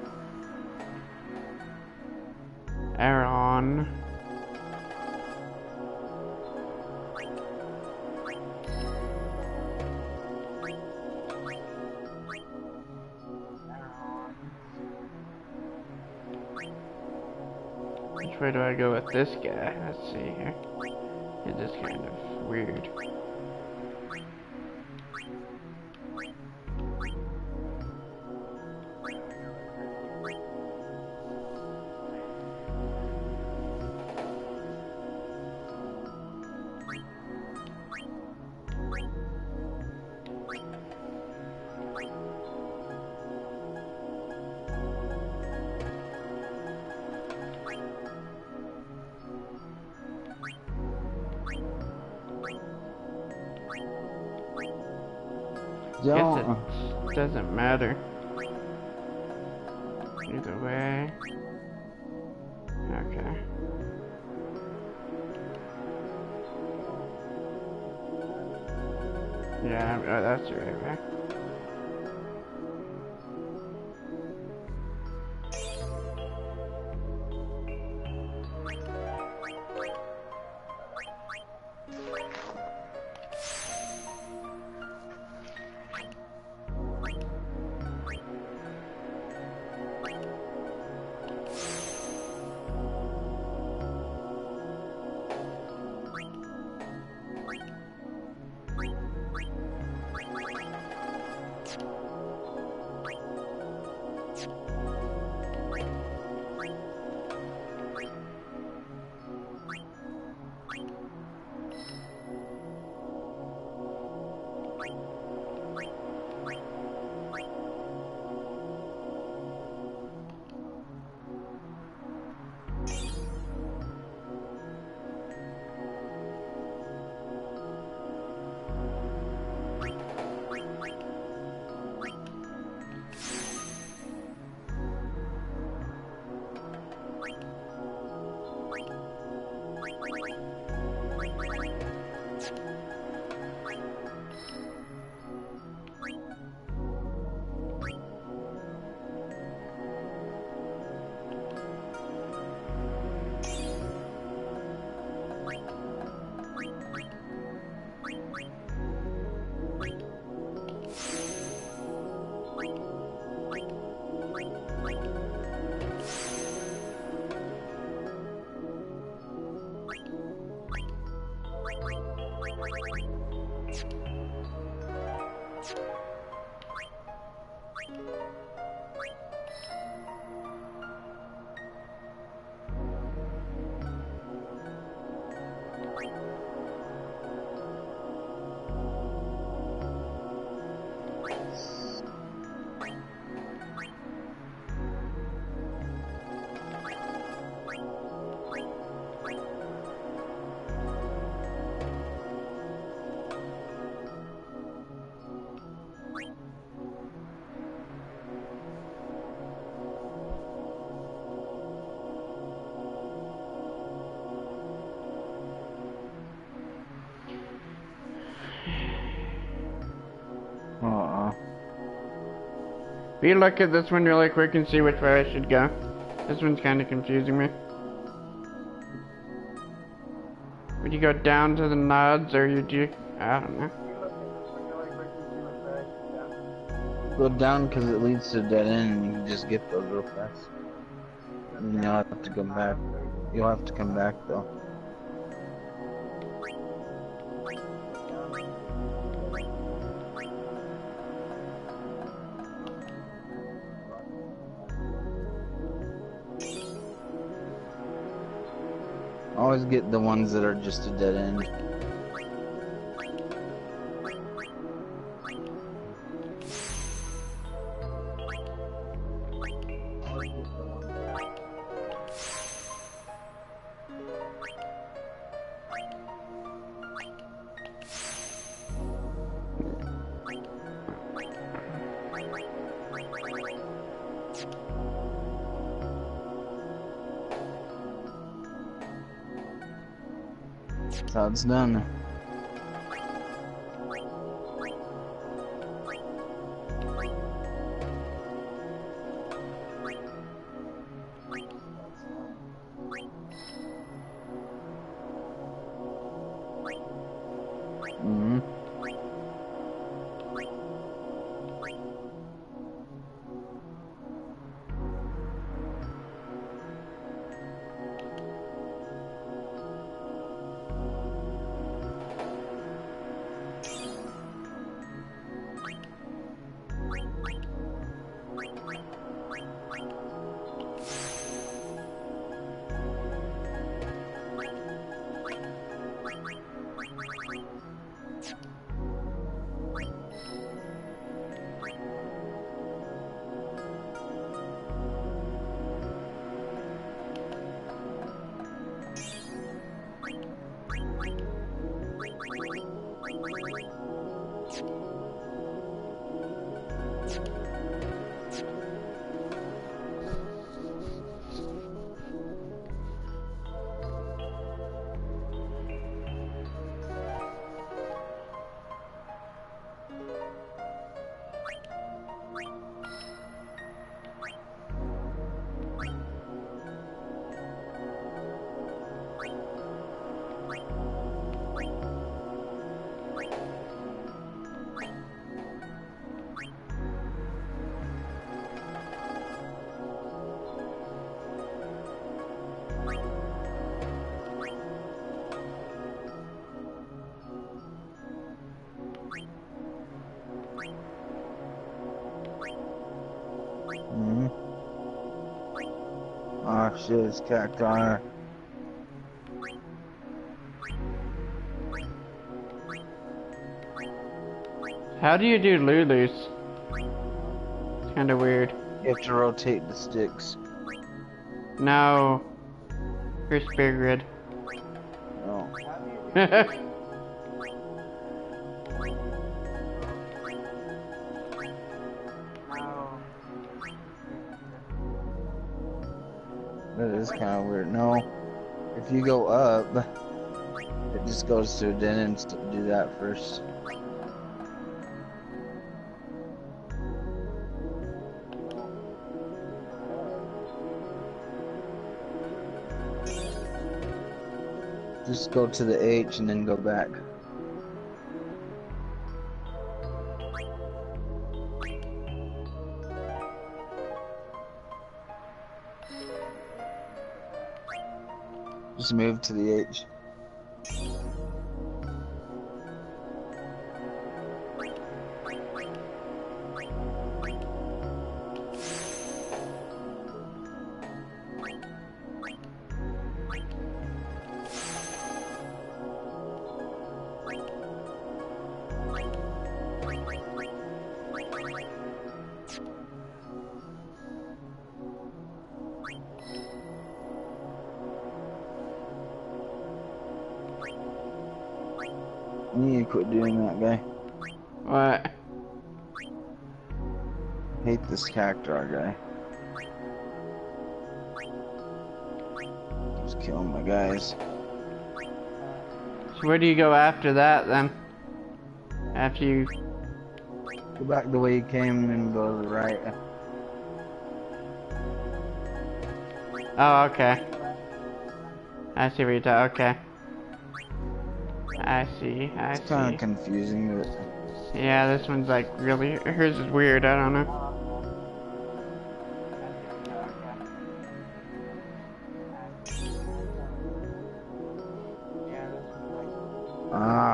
Aaron. Which way do I go with this guy? Let's see here. It is kind of weird. Guess it doesn't matter. Either way. Okay. Yeah, oh, that's the right way. If you look at this one really quick and see which way I should go. This one's kind of confusing me. Would you go down to the nods or you do... I don't know.
Go down because it leads to a dead end and you can just get those real fast. And you'll have to come back. You'll have to come back though. Always get the ones that are just a dead end. That's how it's done. Oh shit, it's Cactuar.
How do you do Lulus? It's kinda weird.
You have to rotate the sticks.
No. For Spear Grid.
Oh. That is kind of weird. No, if you go up, it just goes to den and do that first. Just go to the H and then go back. Just move to the H. You need to quit doing that, guy.
What?
Hate this Cactuar guy. Just killing my guys.
So where do you go after that then? After you...
Go back the way you came and go to the right.
Oh, okay. I see what you're talking. Okay. I see.
It's kind of confusing, but...
Yeah, this one's like really... Hers is weird, I don't know.
Ah.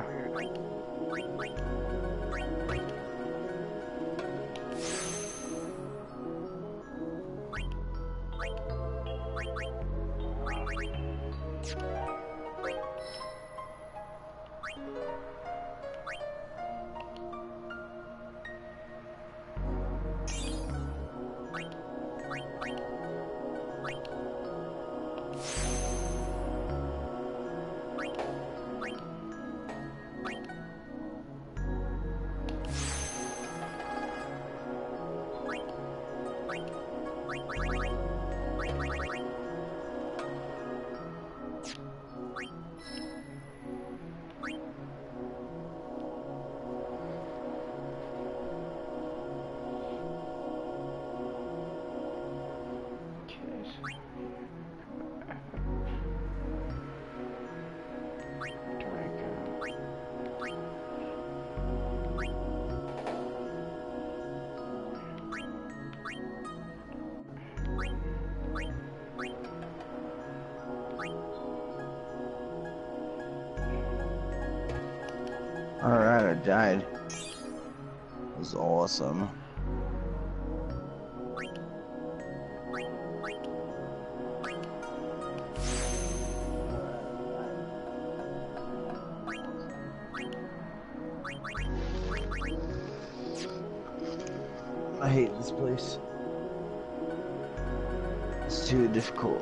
Alright, I died. It was awesome. I hate this place. It's too difficult.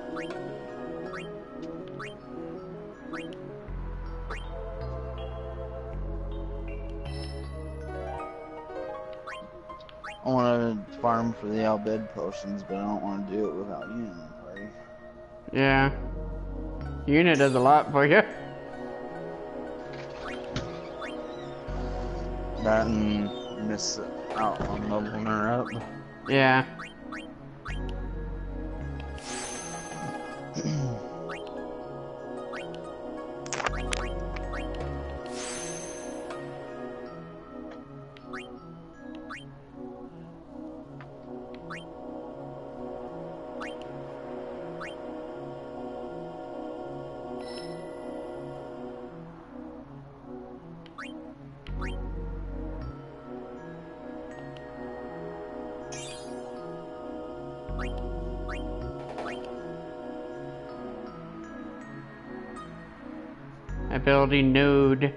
I want to farm for the Albed potions, but I don't want to do it without you in the party.
Yeah. Unit does a lot for you.
That and miss out on leveling her up.
Yeah. ability node.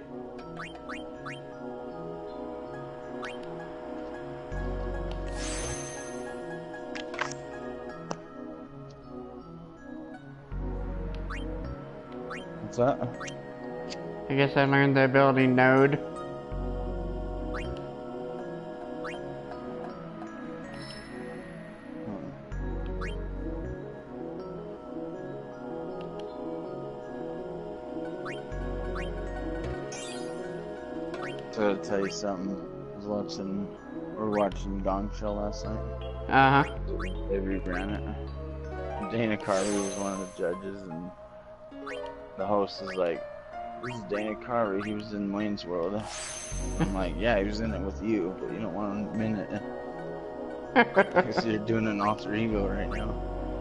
What's that?
I guess I learned the ability node.
To tell you something, we were watching Gong Show last night.
Uh-huh.
They reran it. Dana Carvey was one of the judges, and the host is like, "This is Dana Carvey, he was in Wayne's World." I'm like, "Yeah, he was in it with you, but you don't want him in it." Because you're doing an alter ego right now.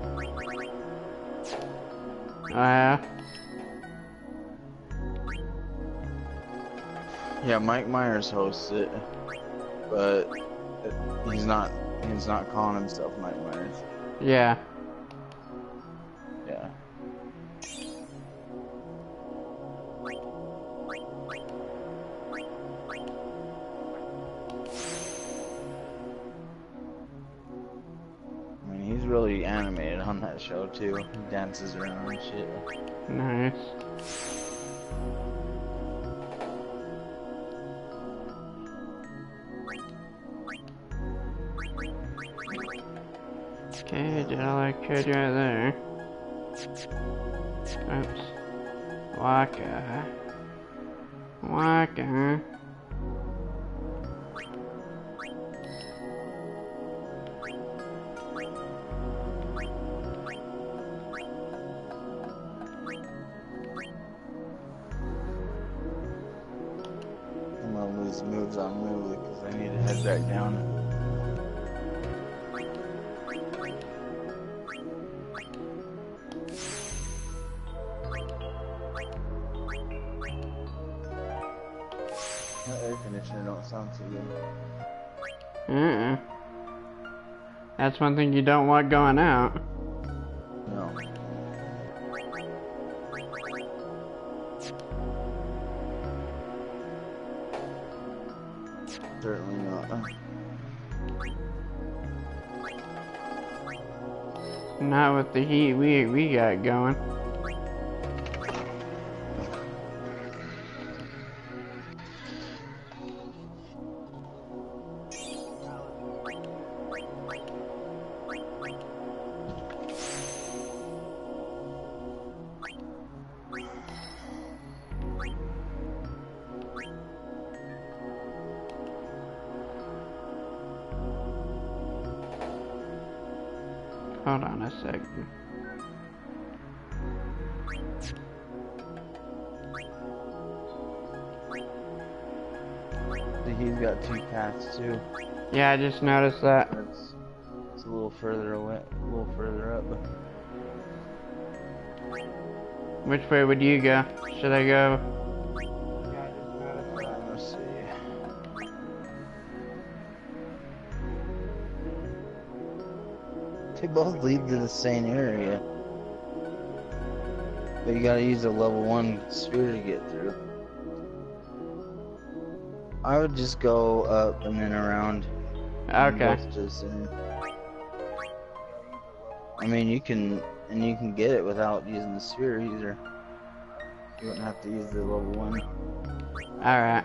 Yeah, Mike Myers hosts it, but he's not calling himself Mike Myers.
Yeah.
Yeah. I mean, he's really animated on that show too. He dances around and shit.
Nice. Okay, did all I could right there. Oops. Waka. Waka.
I'm gonna lose moves on Lulu because I need to head back down. That air conditioner don't sound too good.
That's one thing you don't want going out.
No. Certainly not.
Not with the heat we got going. Hold on a second.
He's got two paths too.
Yeah, I just noticed that.
It's a little further away, a little further up.
Which way would you go? Should I go?
Let's see. They both lead to the same area. But you gotta use a level 1 sphere to get through. I would just go up and then around.
Okay.
I mean, you can get it without using the sphere either. You wouldn't have to use the level 1.
Alright.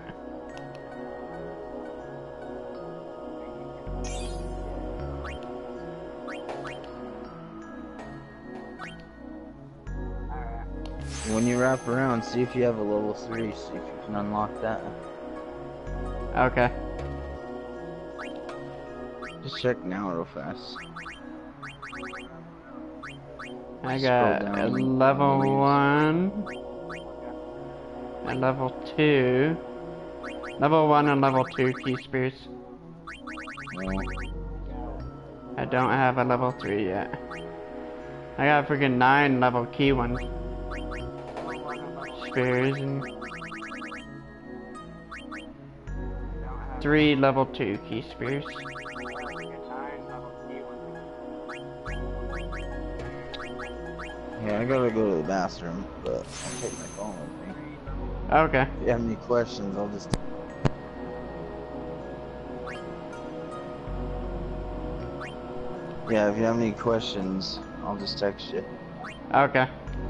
When you wrap around, see if you have a level 3, see if you can unlock that.
Okay.
Just check now real fast.
I got a level 1, a level 2, level 1 and level 2 key spears.
No.
I don't have a level 3 yet. I got freaking 9 level key ones. Spears and 3 level 2 key spears.
Yeah, I gotta go to the bathroom, but I'll take my phone with me.
Okay.
If you have any questions, I'll just... Yeah, if you have any questions, I'll just text you.
Okay.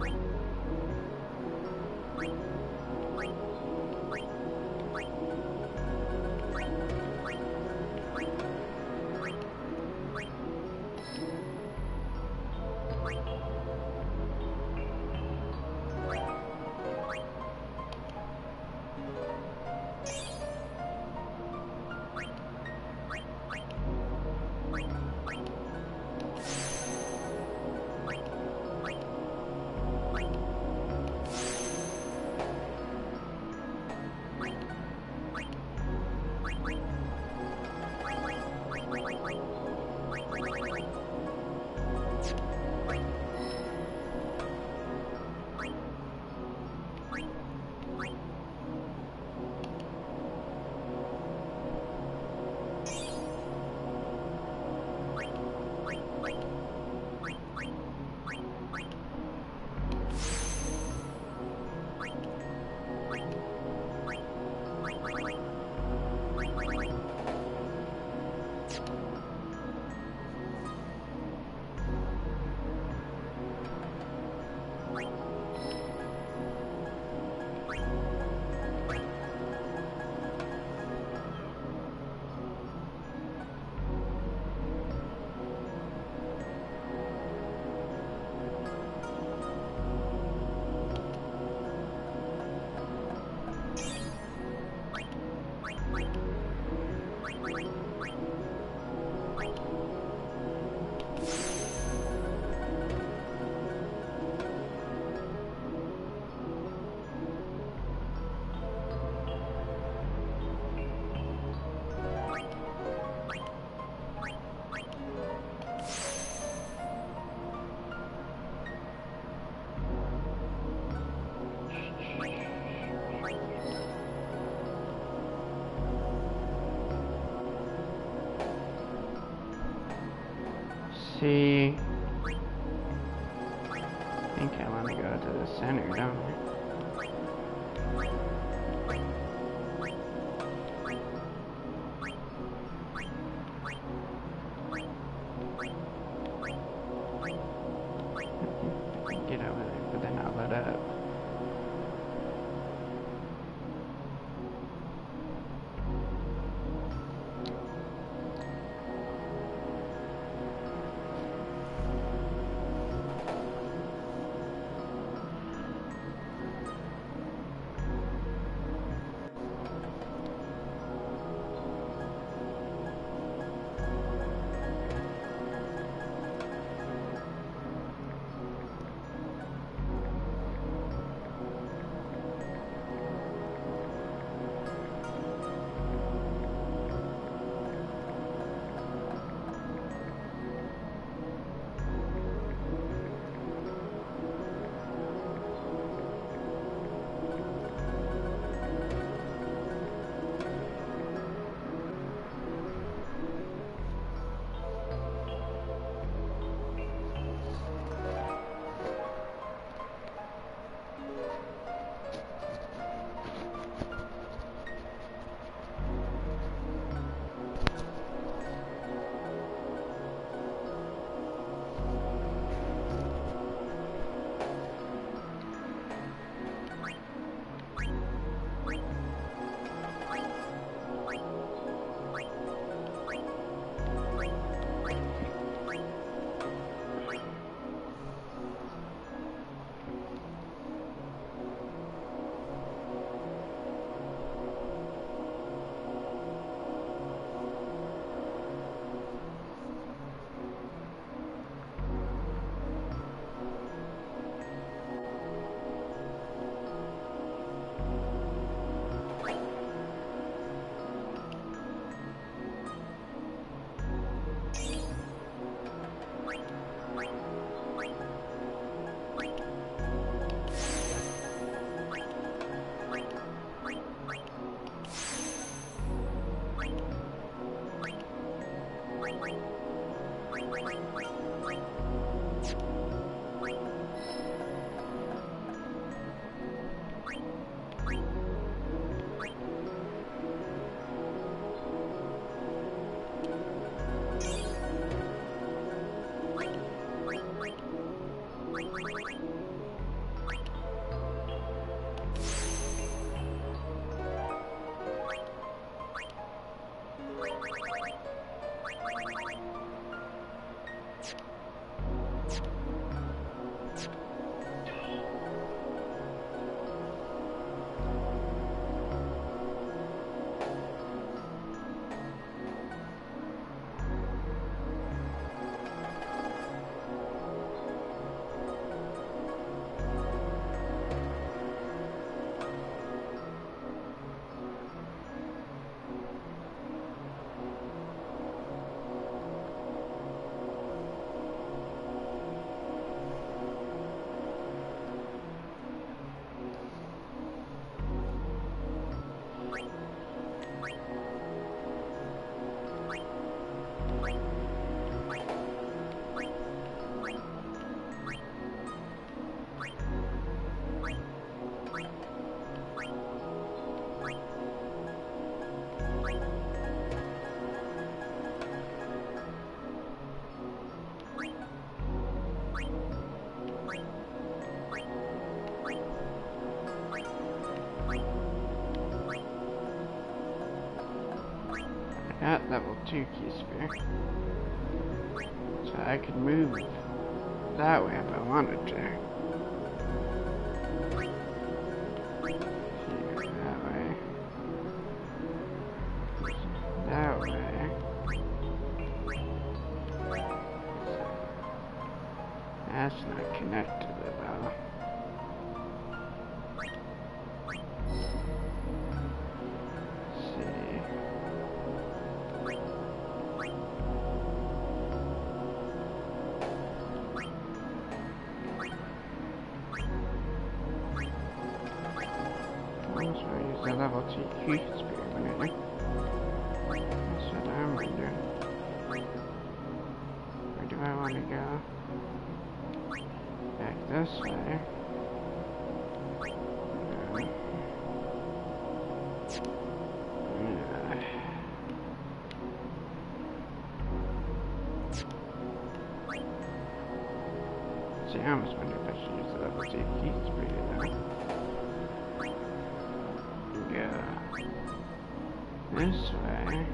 See, I think I want to go to the center, don't I? Get over there, but then I'll let up. Got level 2 key sphere. So I could move that way if I wanted to. That way. That way. That's not connected at all. The level 2 key sphere, that's what I'm wondering. Where do I want to go? Back this way. See, I almost wonder if I should use the level 2 key sphere now. This way.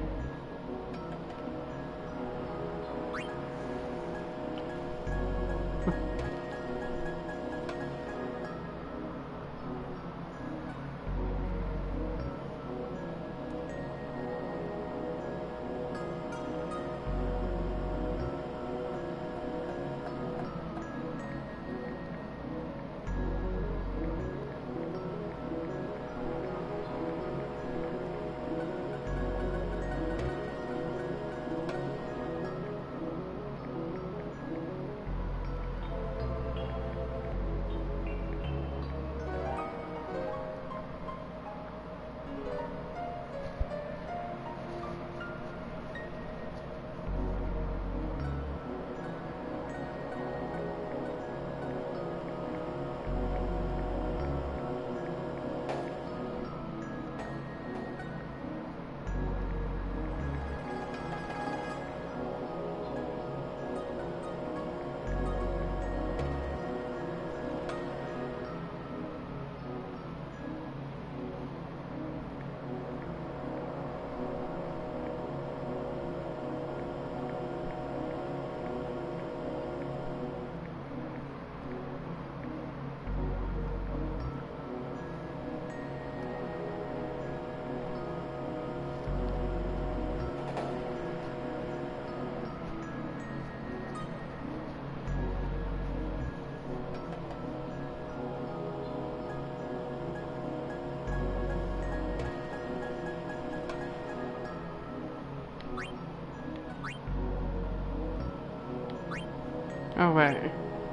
Oh, wait.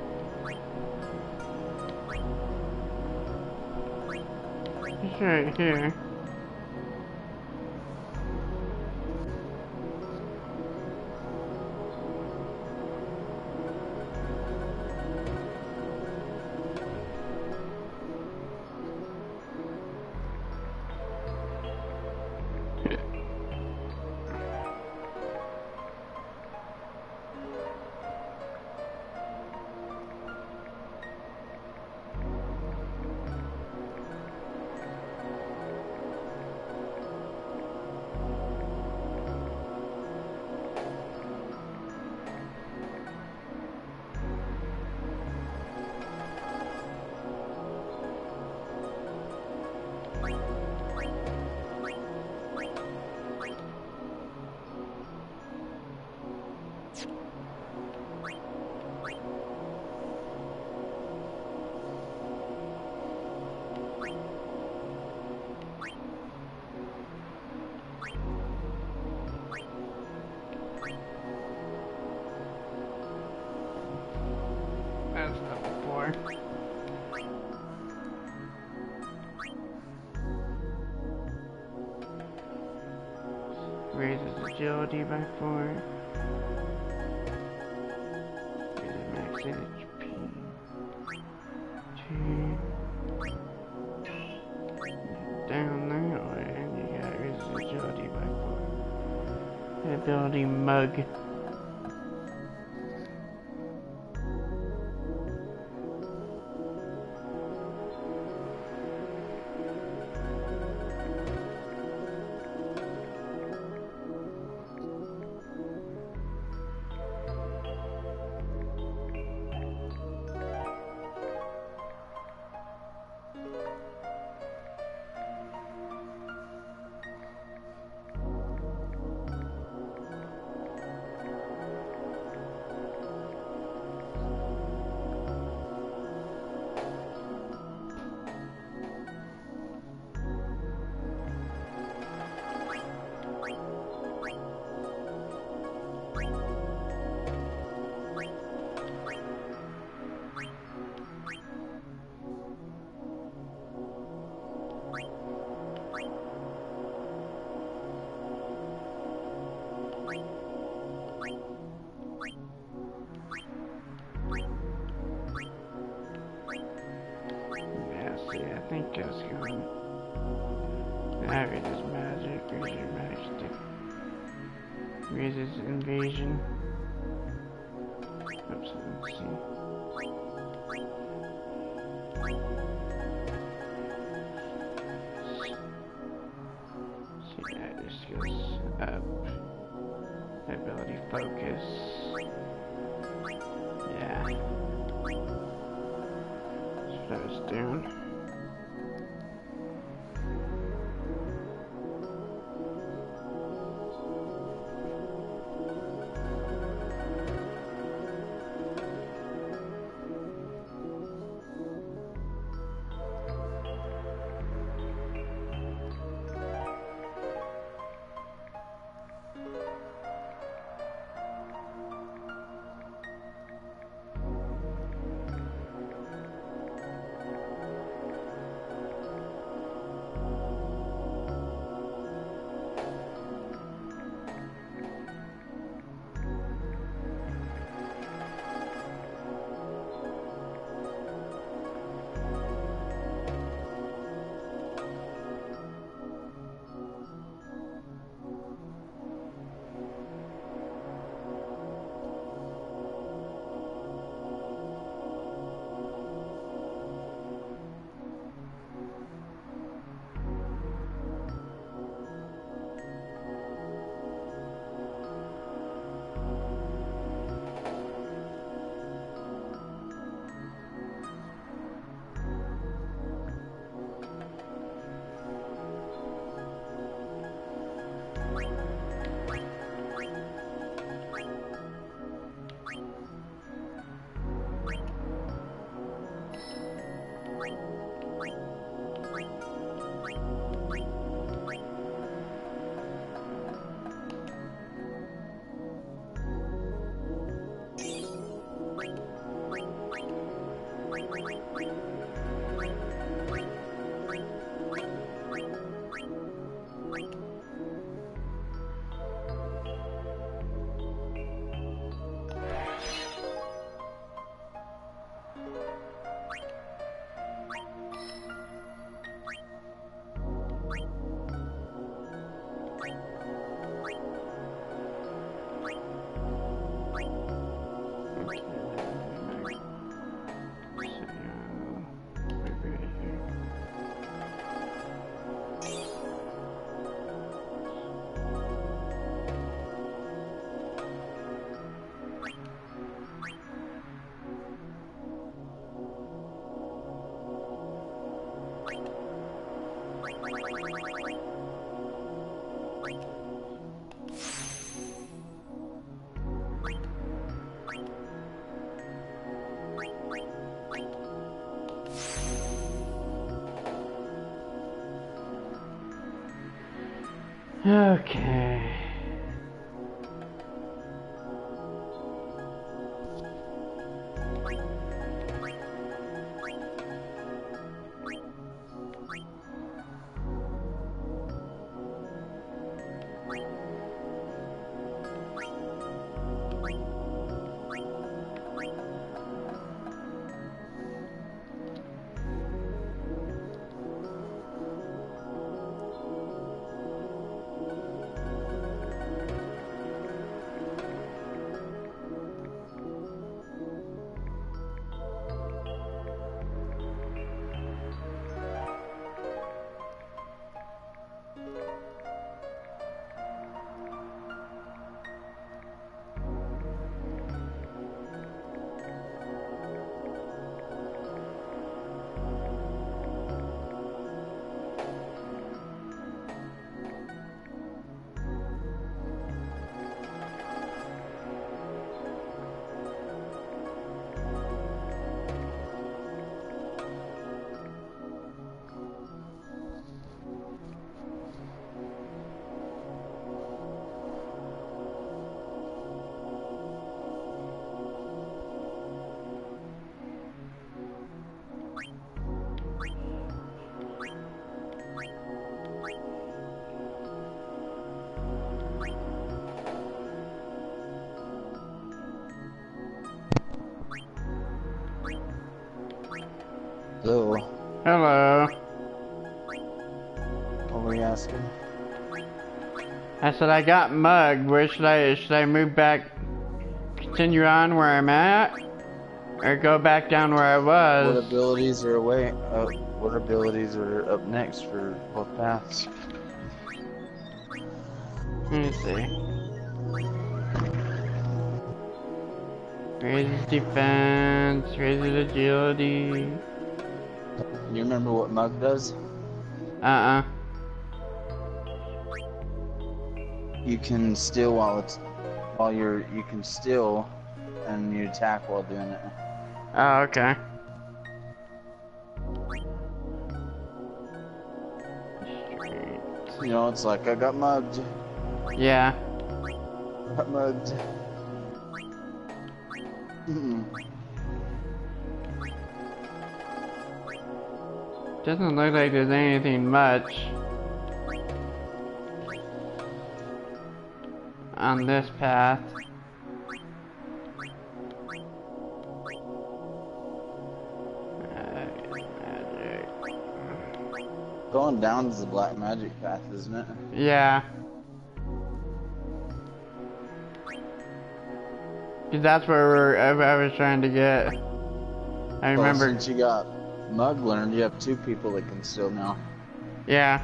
It's right here. That's level 4. Raises agility by 4. Raises max HP. 2. Down that way, and you got raises agility by 4. Ability mug. Raises magic, Raises majesty. Raises invasion. Oops, let's see. See, that just goes up. Ability focus. Yeah. Slows down. Okay.
Hello.
Hello.
What were you gonna asking?
I said I got mugged. Where should I move back? Continue on where I'm at, or go back down where I was?
What abilities are away? What abilities are up next for both paths?
Let me see. Raises defense, raises agility.
You remember what Mug does? You can steal you can steal and you attack while doing it.
Oh, okay.
You know, it's like I got mugged.
Yeah.
Got mugged.
Doesn't look like there's anything much on this path.
Going down is the black magic path, isn't it?
Yeah. 'Cause that's where I was trying to get. I remember.
Well, since you got Mug learned, you have 2 people that can steal now.
Yeah.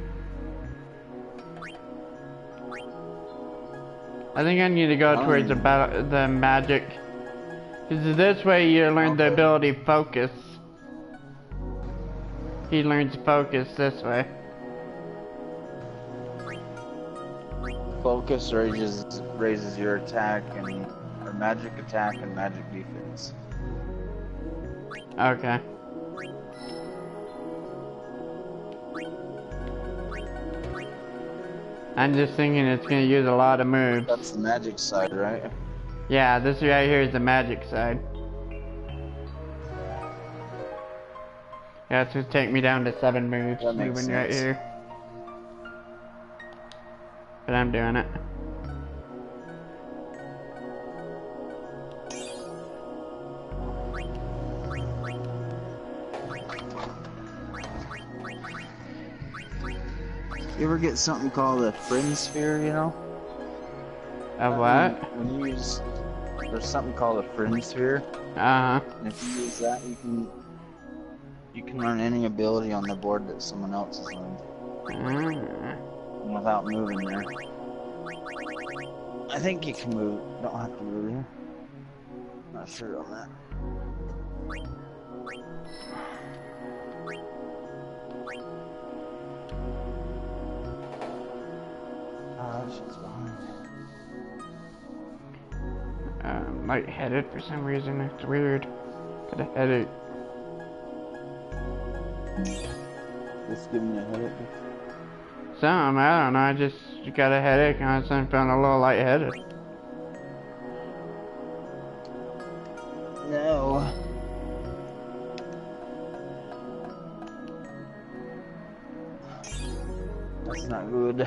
I think I need to go towards the magic. Because this way you learn the ability focus. He learns focus this way.
Focus raises your attack and or magic attack and magic defense.
Okay. I'm just thinking it's gonna use a lot of moves.
That's the magic side, right?
Yeah, this right here is the magic side. Yeah, it's gonna take me down to 7 moves moving right here. But I'm doing it.
You ever get something called a friend sphere, you know?
A what?
When you use, there's something called a friend sphere.
Uh-huh.
And if you use that, you can learn any ability on the board that someone else has learned. Without moving there. I think you can move, don't have to move here. Not sure on that. She's behind.
I'm lightheaded for some reason. It's weird. Got a headache.
Just giving you a headache?
Some, I don't know. I just got a headache and I'm feeling a little lightheaded.
No. That's not good.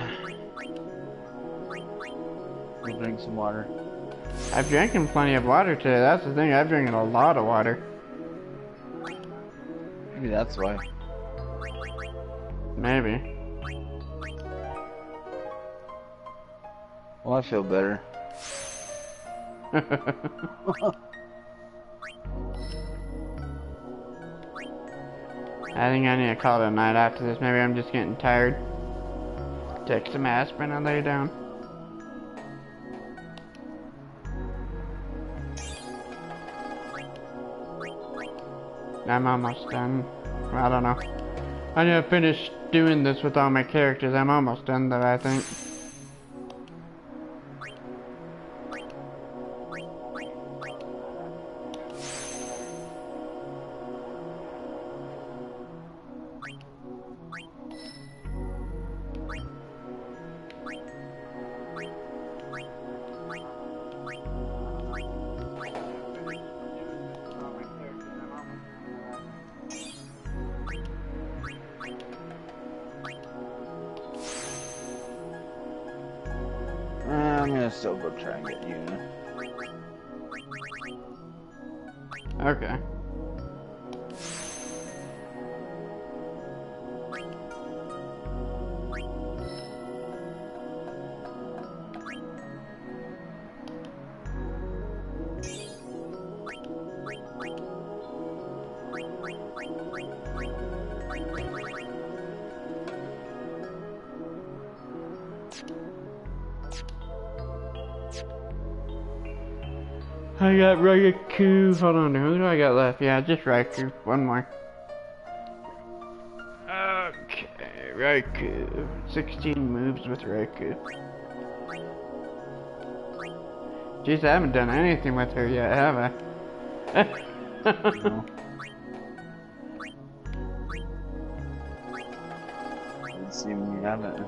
I'll drink some water.
I've drinking plenty of water today. That's the thing. I've drinking a lot of water.
Maybe that's why.
Maybe.
Well, I feel better.
I think I need to call it a night after this. Maybe I'm just getting tired. Take some aspirin and lay down. I'm almost done. I don't know. I need to finish doing this with all my characters. I'm almost done though, I think.
I'm gonna still go try and get you.
Okay. I got Raikou. Hold on, who do I got left? Yeah, just Raikou. One more. Okay, Raikou. 16 moves with Raikou. Jeez, I haven't done anything with her yet, have I?
No. It seems you haven't.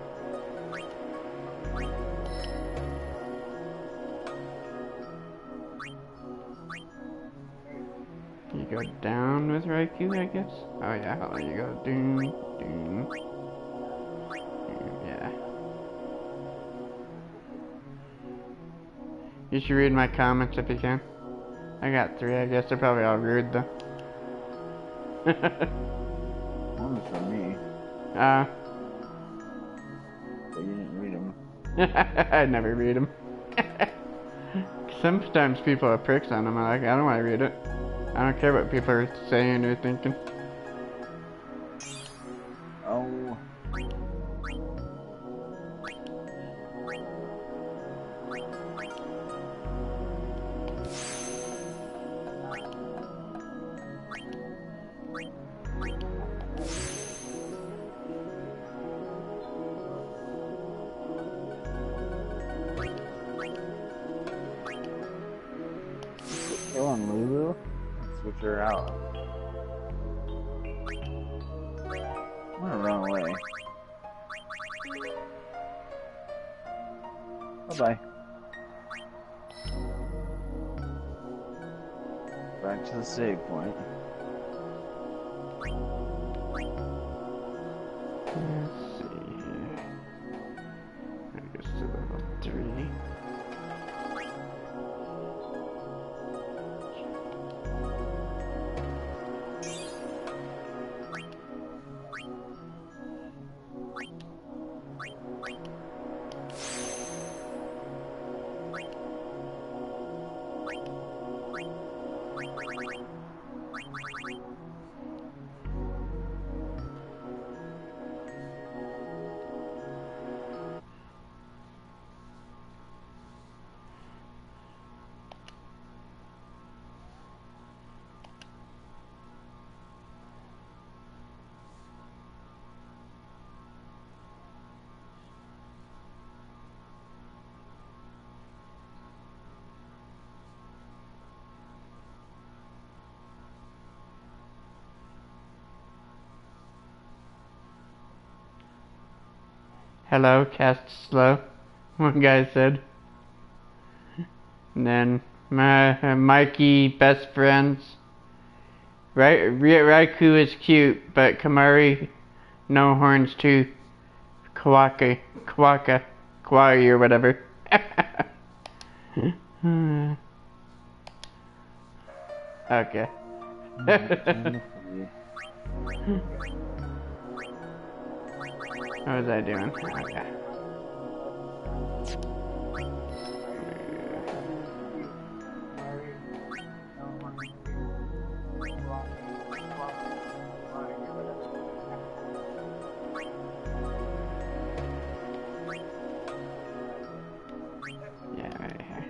You go down with Raikou, I guess? Oh yeah, hold on, you go doom, doom. Yeah. You should read my comments if you can. I got 3, I guess they're probably all rude though.
One for me.
But
you didn't read them.
I never read them. Sometimes people are pricks on them. I'm like, I don't want to read it. I don't care what people are saying or thinking.
Oh. Killing Lulu? Switch her out. I'm gonna run away. Bye-bye. Back to the save point.
Let's see here. I guess to level 3. Hello, cast slow. One guy said. And then Mikey, best friends. Raikou is cute, but Kamari, no horns too. Kawaki, Kawaii or whatever. Okay. What was I doing? Okay. Yeah, right here.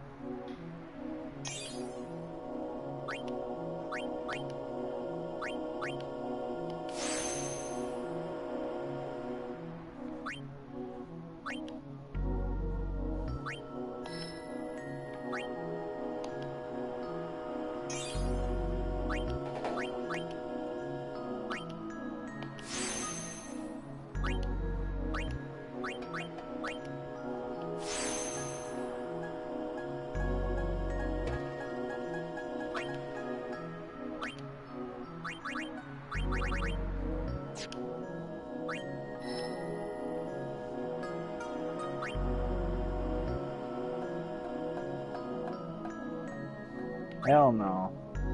Hell no.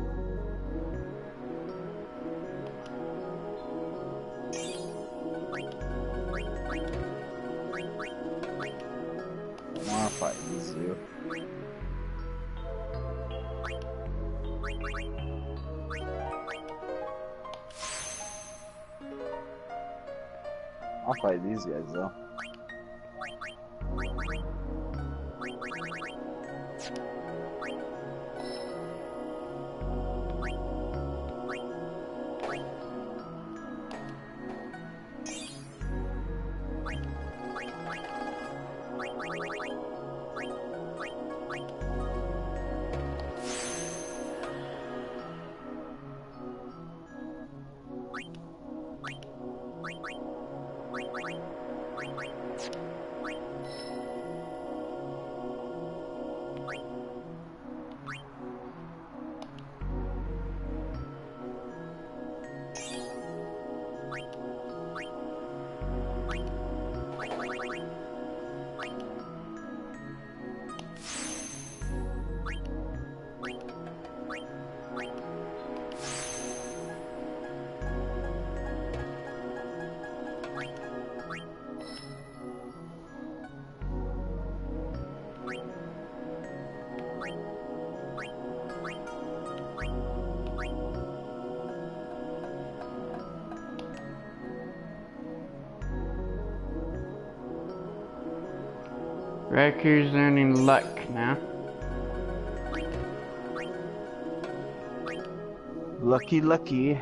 I wanna fight you, Zoo. I'll fight these guys though.
Riku's earning luck now.
Lucky, lucky.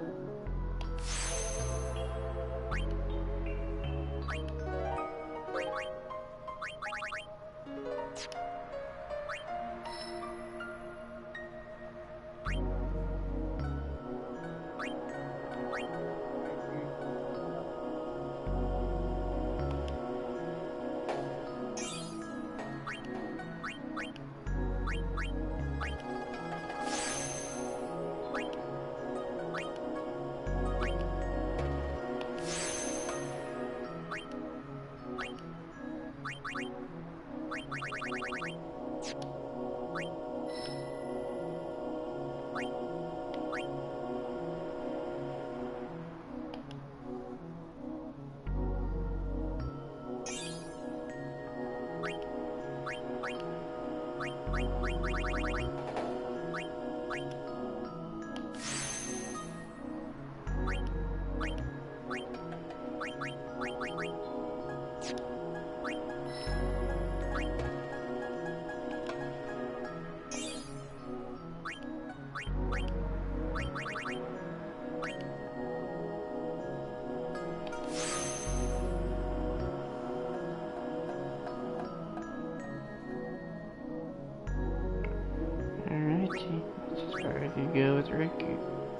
Alrighty, as far as you go with Riku.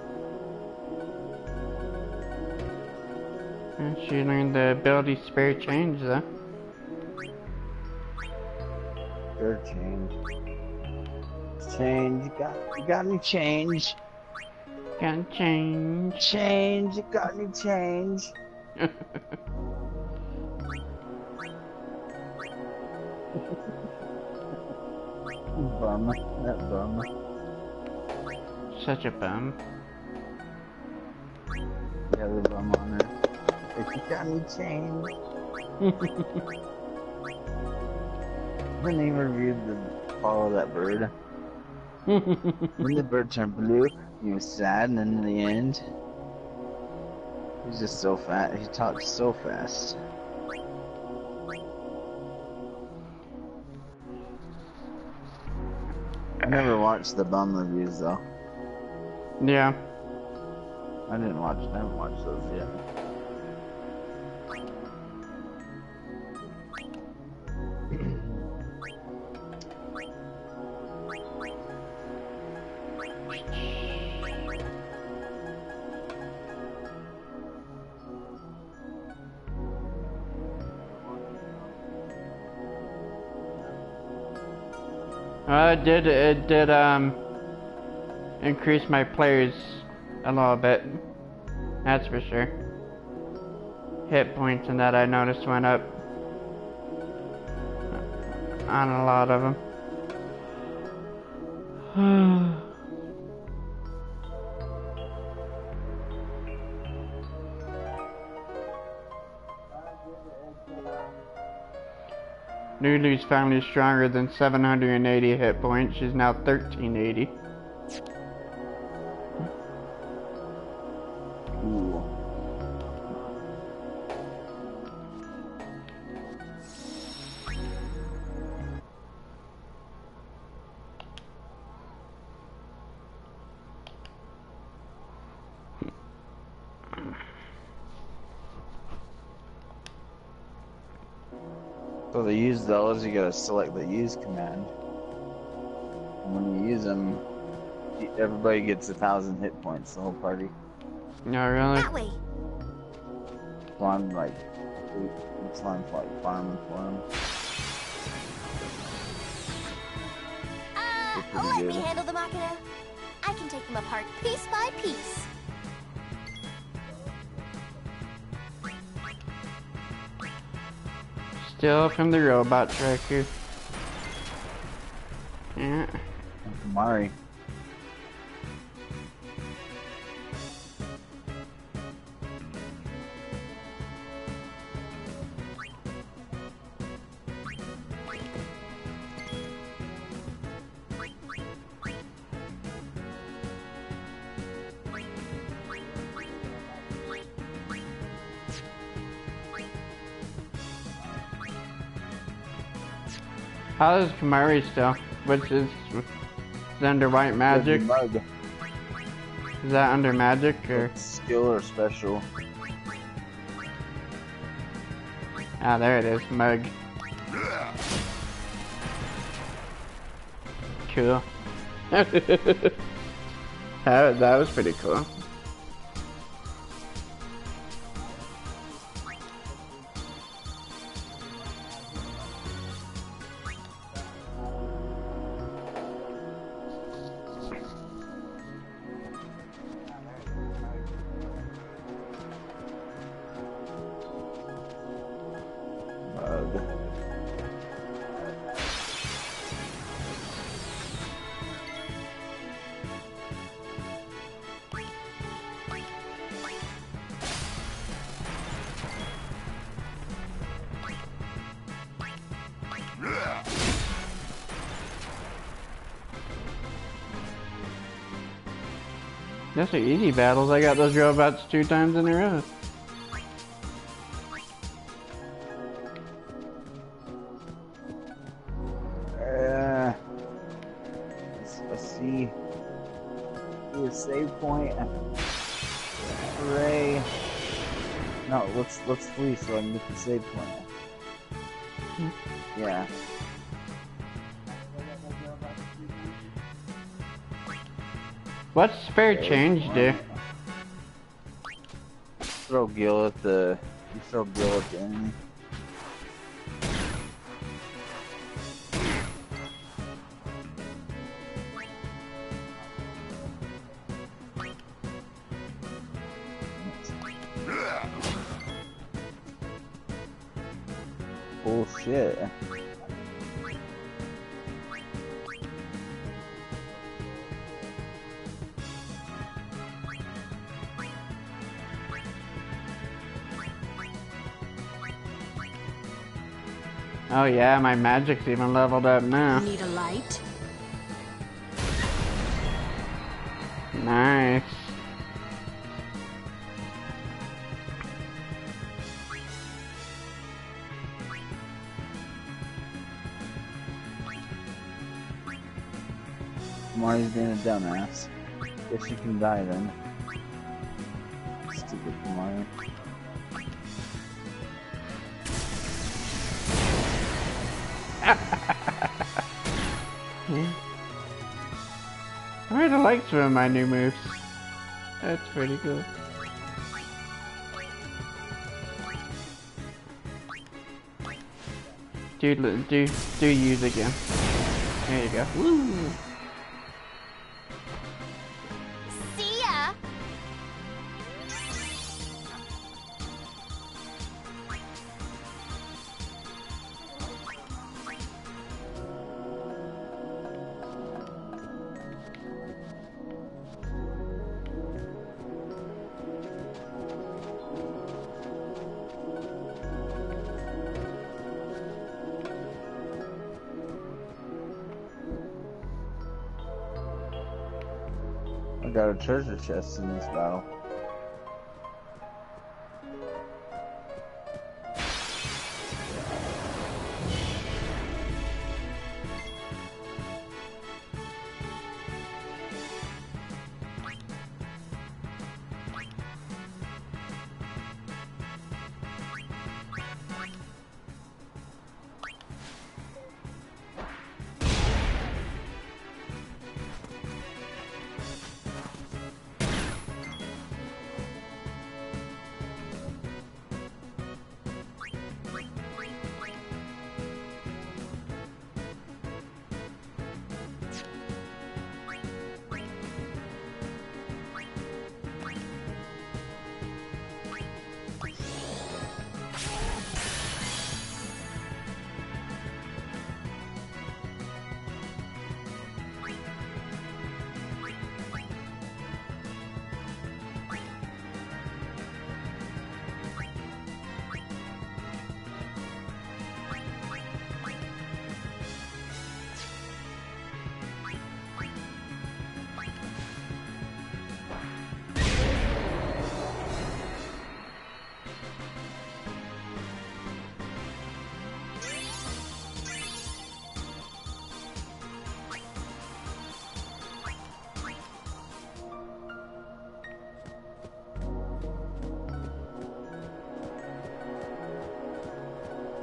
And she learned the ability spare change though.
Spare change. Change. You got any change?
Got change.
Change. You got any change? Bum. That bum.
Such a bum.
The other bum on there. If you got any change. When they reviewed the Follow That Bird. When the bird turned blue, he was sad, and then in the end, he was just so fat. He talked so fast. I never watched the bum reviews though.
Yeah.
I haven't watched those yet.
It did increase my players a little bit. That's for sure. Hit points and that I noticed went up on a lot of them. Lulu's family is stronger than 780 hit points. She's now 1380.
Ooh. So to use those, you gotta select the use command. And when you use them, everybody gets 1,000 hit points, the whole party.
No, really?
That way.
So I'm like, farming for them.
Let me handle the Machina. I can take them apart piece by piece.
Still from the robot tracker. Yeah.
Mari.
How is Kimahri still? Which is under white magic? Is that under magic or
skill or special?
Ah, there it is, mug. Cool. that was pretty cool. Those are easy battles. I got those robots 2 times in a row.
Let's see. Do a save point. Hooray! No, let's flee so I can get the save point. Yeah.
What's spare change do?
Throw Gil at the. You throw Gil at the enemy. Bullshit.
Oh yeah, my magic's even leveled up now.
Need a light?
Nice.
Mari's being a dumbass. Guess you can die then. Stupid Mari.
I really like some of my new moves. That's pretty cool. Dude, do use again. There you go. Woo!
See ya!
I got a treasure chest in this battle.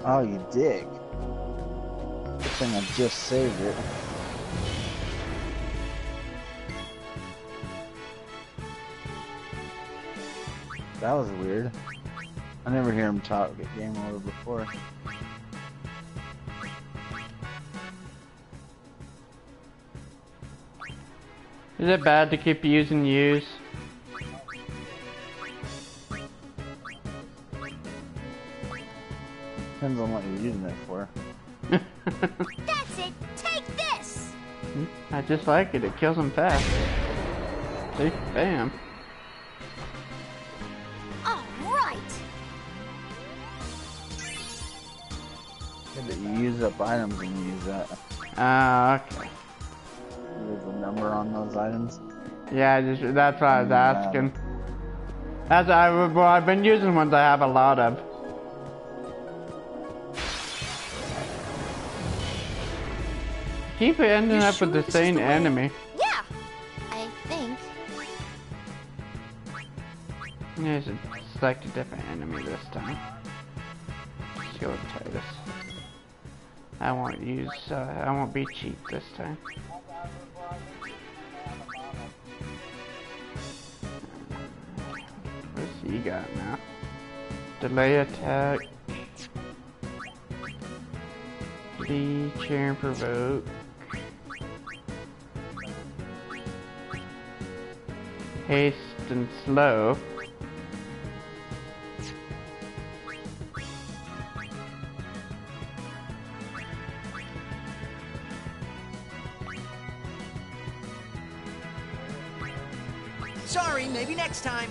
Oh, you dig. Good thing I just saved it. That was weird. I never hear him talk at game over before.
Is it bad to keep using use?
Depends on what you're using it for.
That's it! Take this!
I just like it. It kills them fast. See? Bam.
All right!
Yeah, but you use up items when you use that.
Okay.
There's a number on those items.
Yeah, that's what I was asking. I've been using ones I have a lot of. Keep ending up with the same enemy.
Yeah, I think.
There's a select a different enemy this time. Let's go with Titus. I won't be cheap this time. What's he got now? Delay attack. Flee, cheer, and provoke. Haste and slow.
Sorry, maybe next time.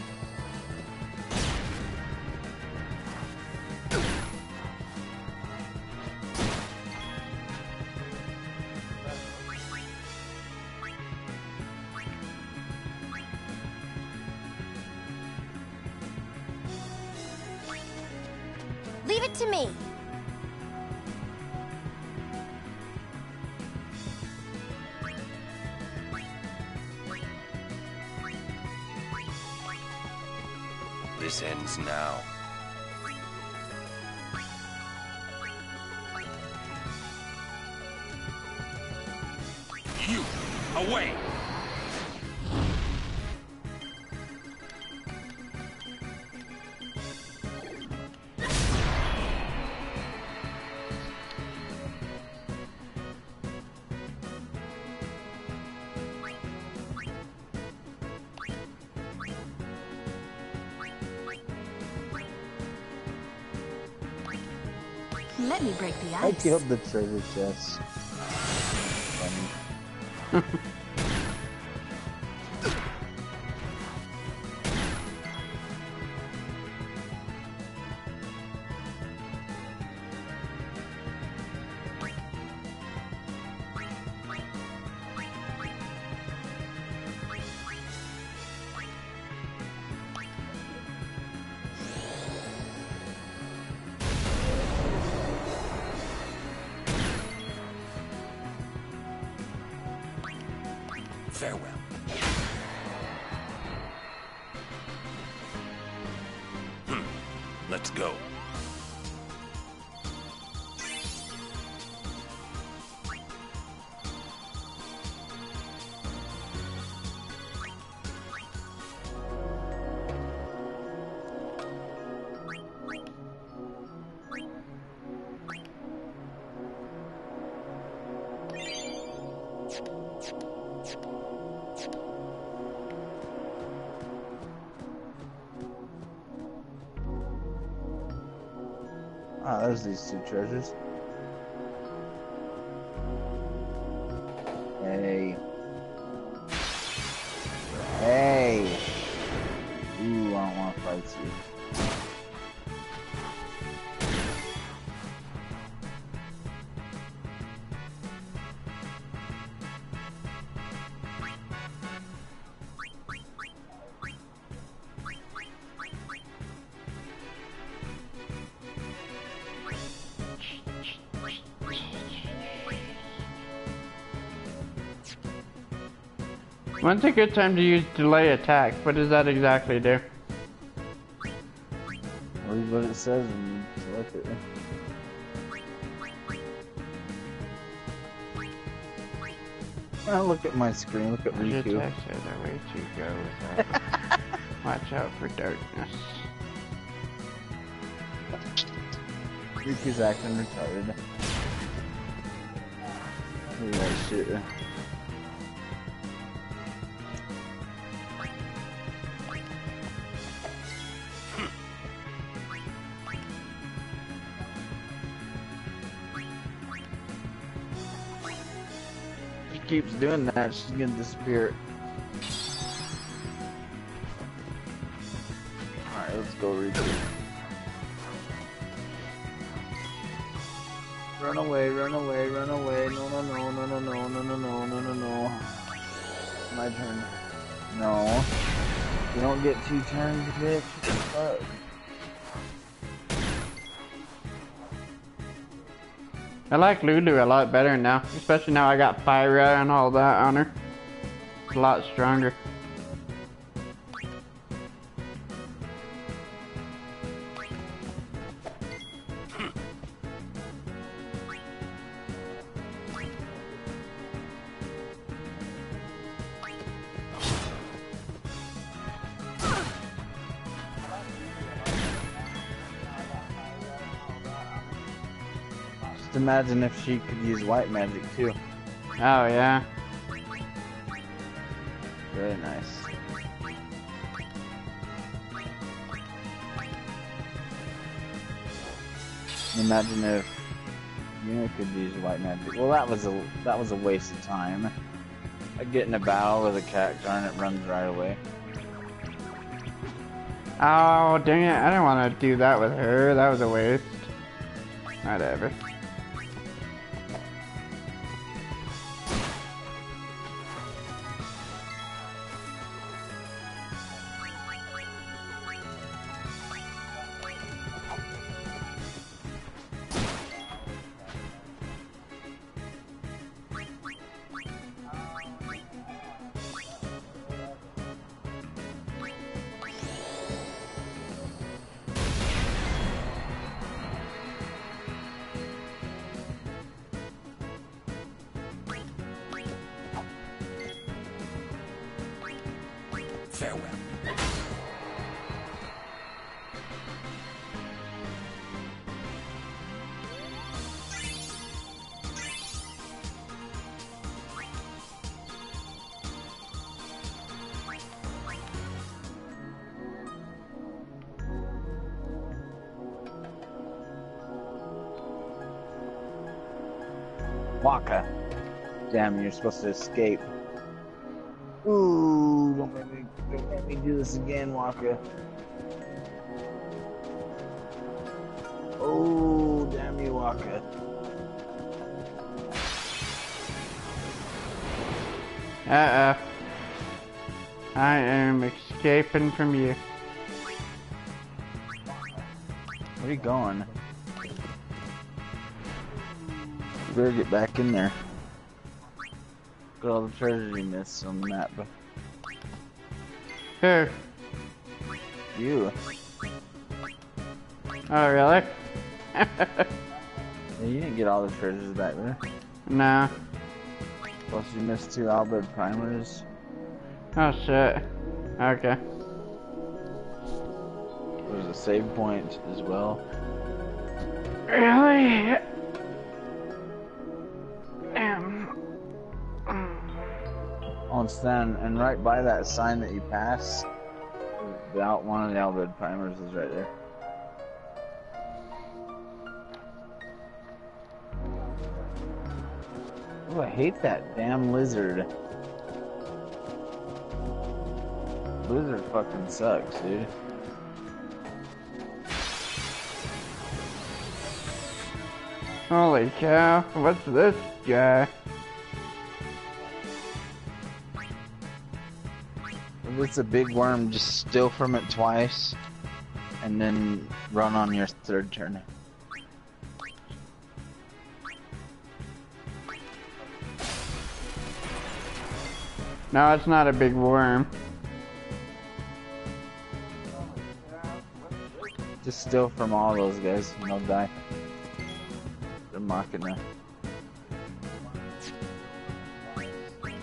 Leave it to me.
This ends now. You, away!
Let me break the ice.
I killed the treasure chest. Funny.
Farewell. Let's go.
Ah, there's these two treasures. Hey. Hey! Ooh, I don't want to fight you.
When's a good time to use delay attack? What does that exactly do?
Read what it says and select it. Look at my screen. Look at Riku.
The way to go without. Watch out for darkness.
Riku's acting retarded. Look at that shit. She keeps doing that, she's gonna disappear. Alright, let's go, Riku. Run away, run away, run away. No, no, no, no, no, no, no, no, no, no, no, no. My turn. No. You don't get 2 turns, bitch. What the fuck?
I like Lulu a lot better now, especially now I got Pyra and all that on her. It's a lot stronger.
Imagine if she could use white magic too.
Oh yeah.
Very nice. Imagine if you could use white magic. Well, that was a waste of time. I get in a battle with a character and it runs right away.
Oh dang it! I didn't want to do that with her. That was a waste. Whatever.
Farewell.
Waka. Damn, you're supposed to escape. Ooh, don't make me do this again, Waka. Oh, damn you, Waka.
Uh-oh. I am escaping from you.
Where are you going? You better get back in there. Look at all the treasure you missed on the map.
Who?
You.
Oh, really?
Yeah, you didn't get all the treasures back there.
No.
Plus you missed 2 Albert primers.
Oh, shit. Okay.
There's a save point as well.
Really?
Oh, it's then, and right by that sign that you pass, one of the Albert primers is right there. Oh, I hate that damn lizard. Lizard fucking sucks, dude.
Holy cow, what's this guy?
If it's a big worm, just steal from it twice, and then run on your 3rd turn.
No, it's not a big worm.
Just steal from all those guys and they'll die. They're mocking them.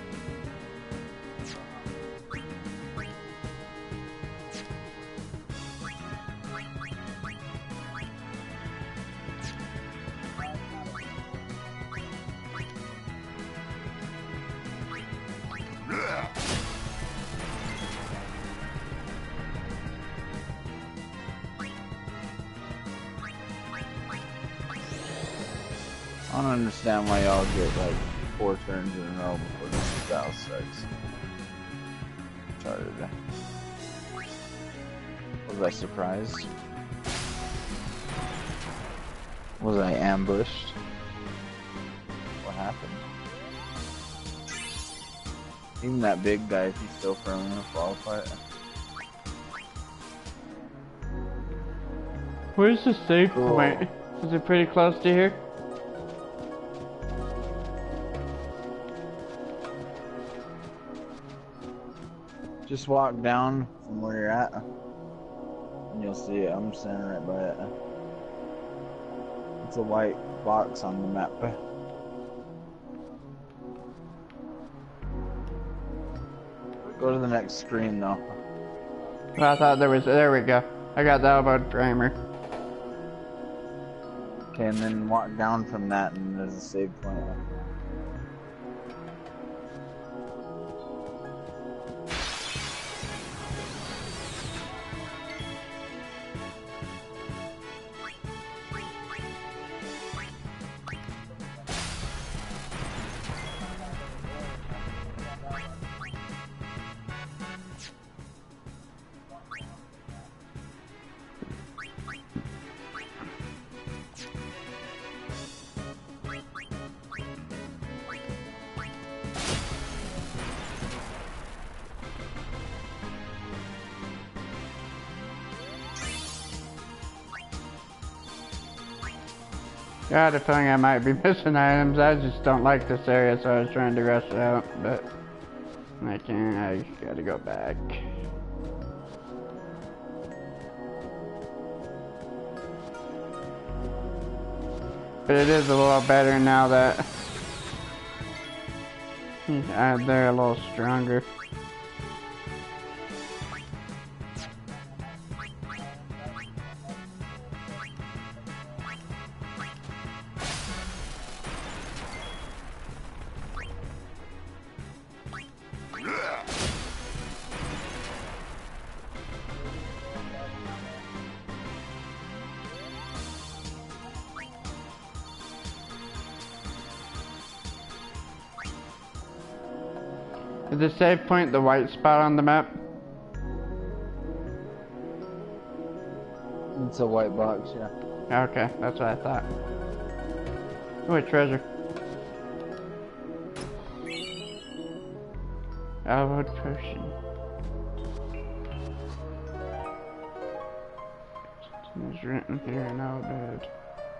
I don't understand why y'all get like 4 turns in a row before this battle starts. Retarded. Was I surprised? Was I ambushed? What happened? Even that big guy, if he's still firm enough to fall apart.
Where's the save point? Is it pretty close to here?
Just walk down from where you're at, and you'll see it. I'm standing right by it. It's a white box on the map. Go to the next screen, though.
Well, I thought there was. There we go. I got the elbow primer.
Okay, and then walk down from that, and there's a save point.
I had a feeling I might be missing items. I just don't like this area, so I was trying to rush out, but I can't. I gotta go back. But it is a little better now that they're a little stronger. Is the save point the white spot on the map?
It's a white box, yeah.
Okay, that's what I thought. Oh, a treasure. Elbow potion. It's written here in Albert.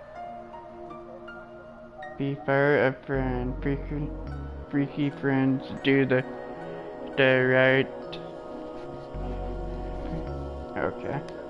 Be fair, a friend. Freaky friends do the right. Okay.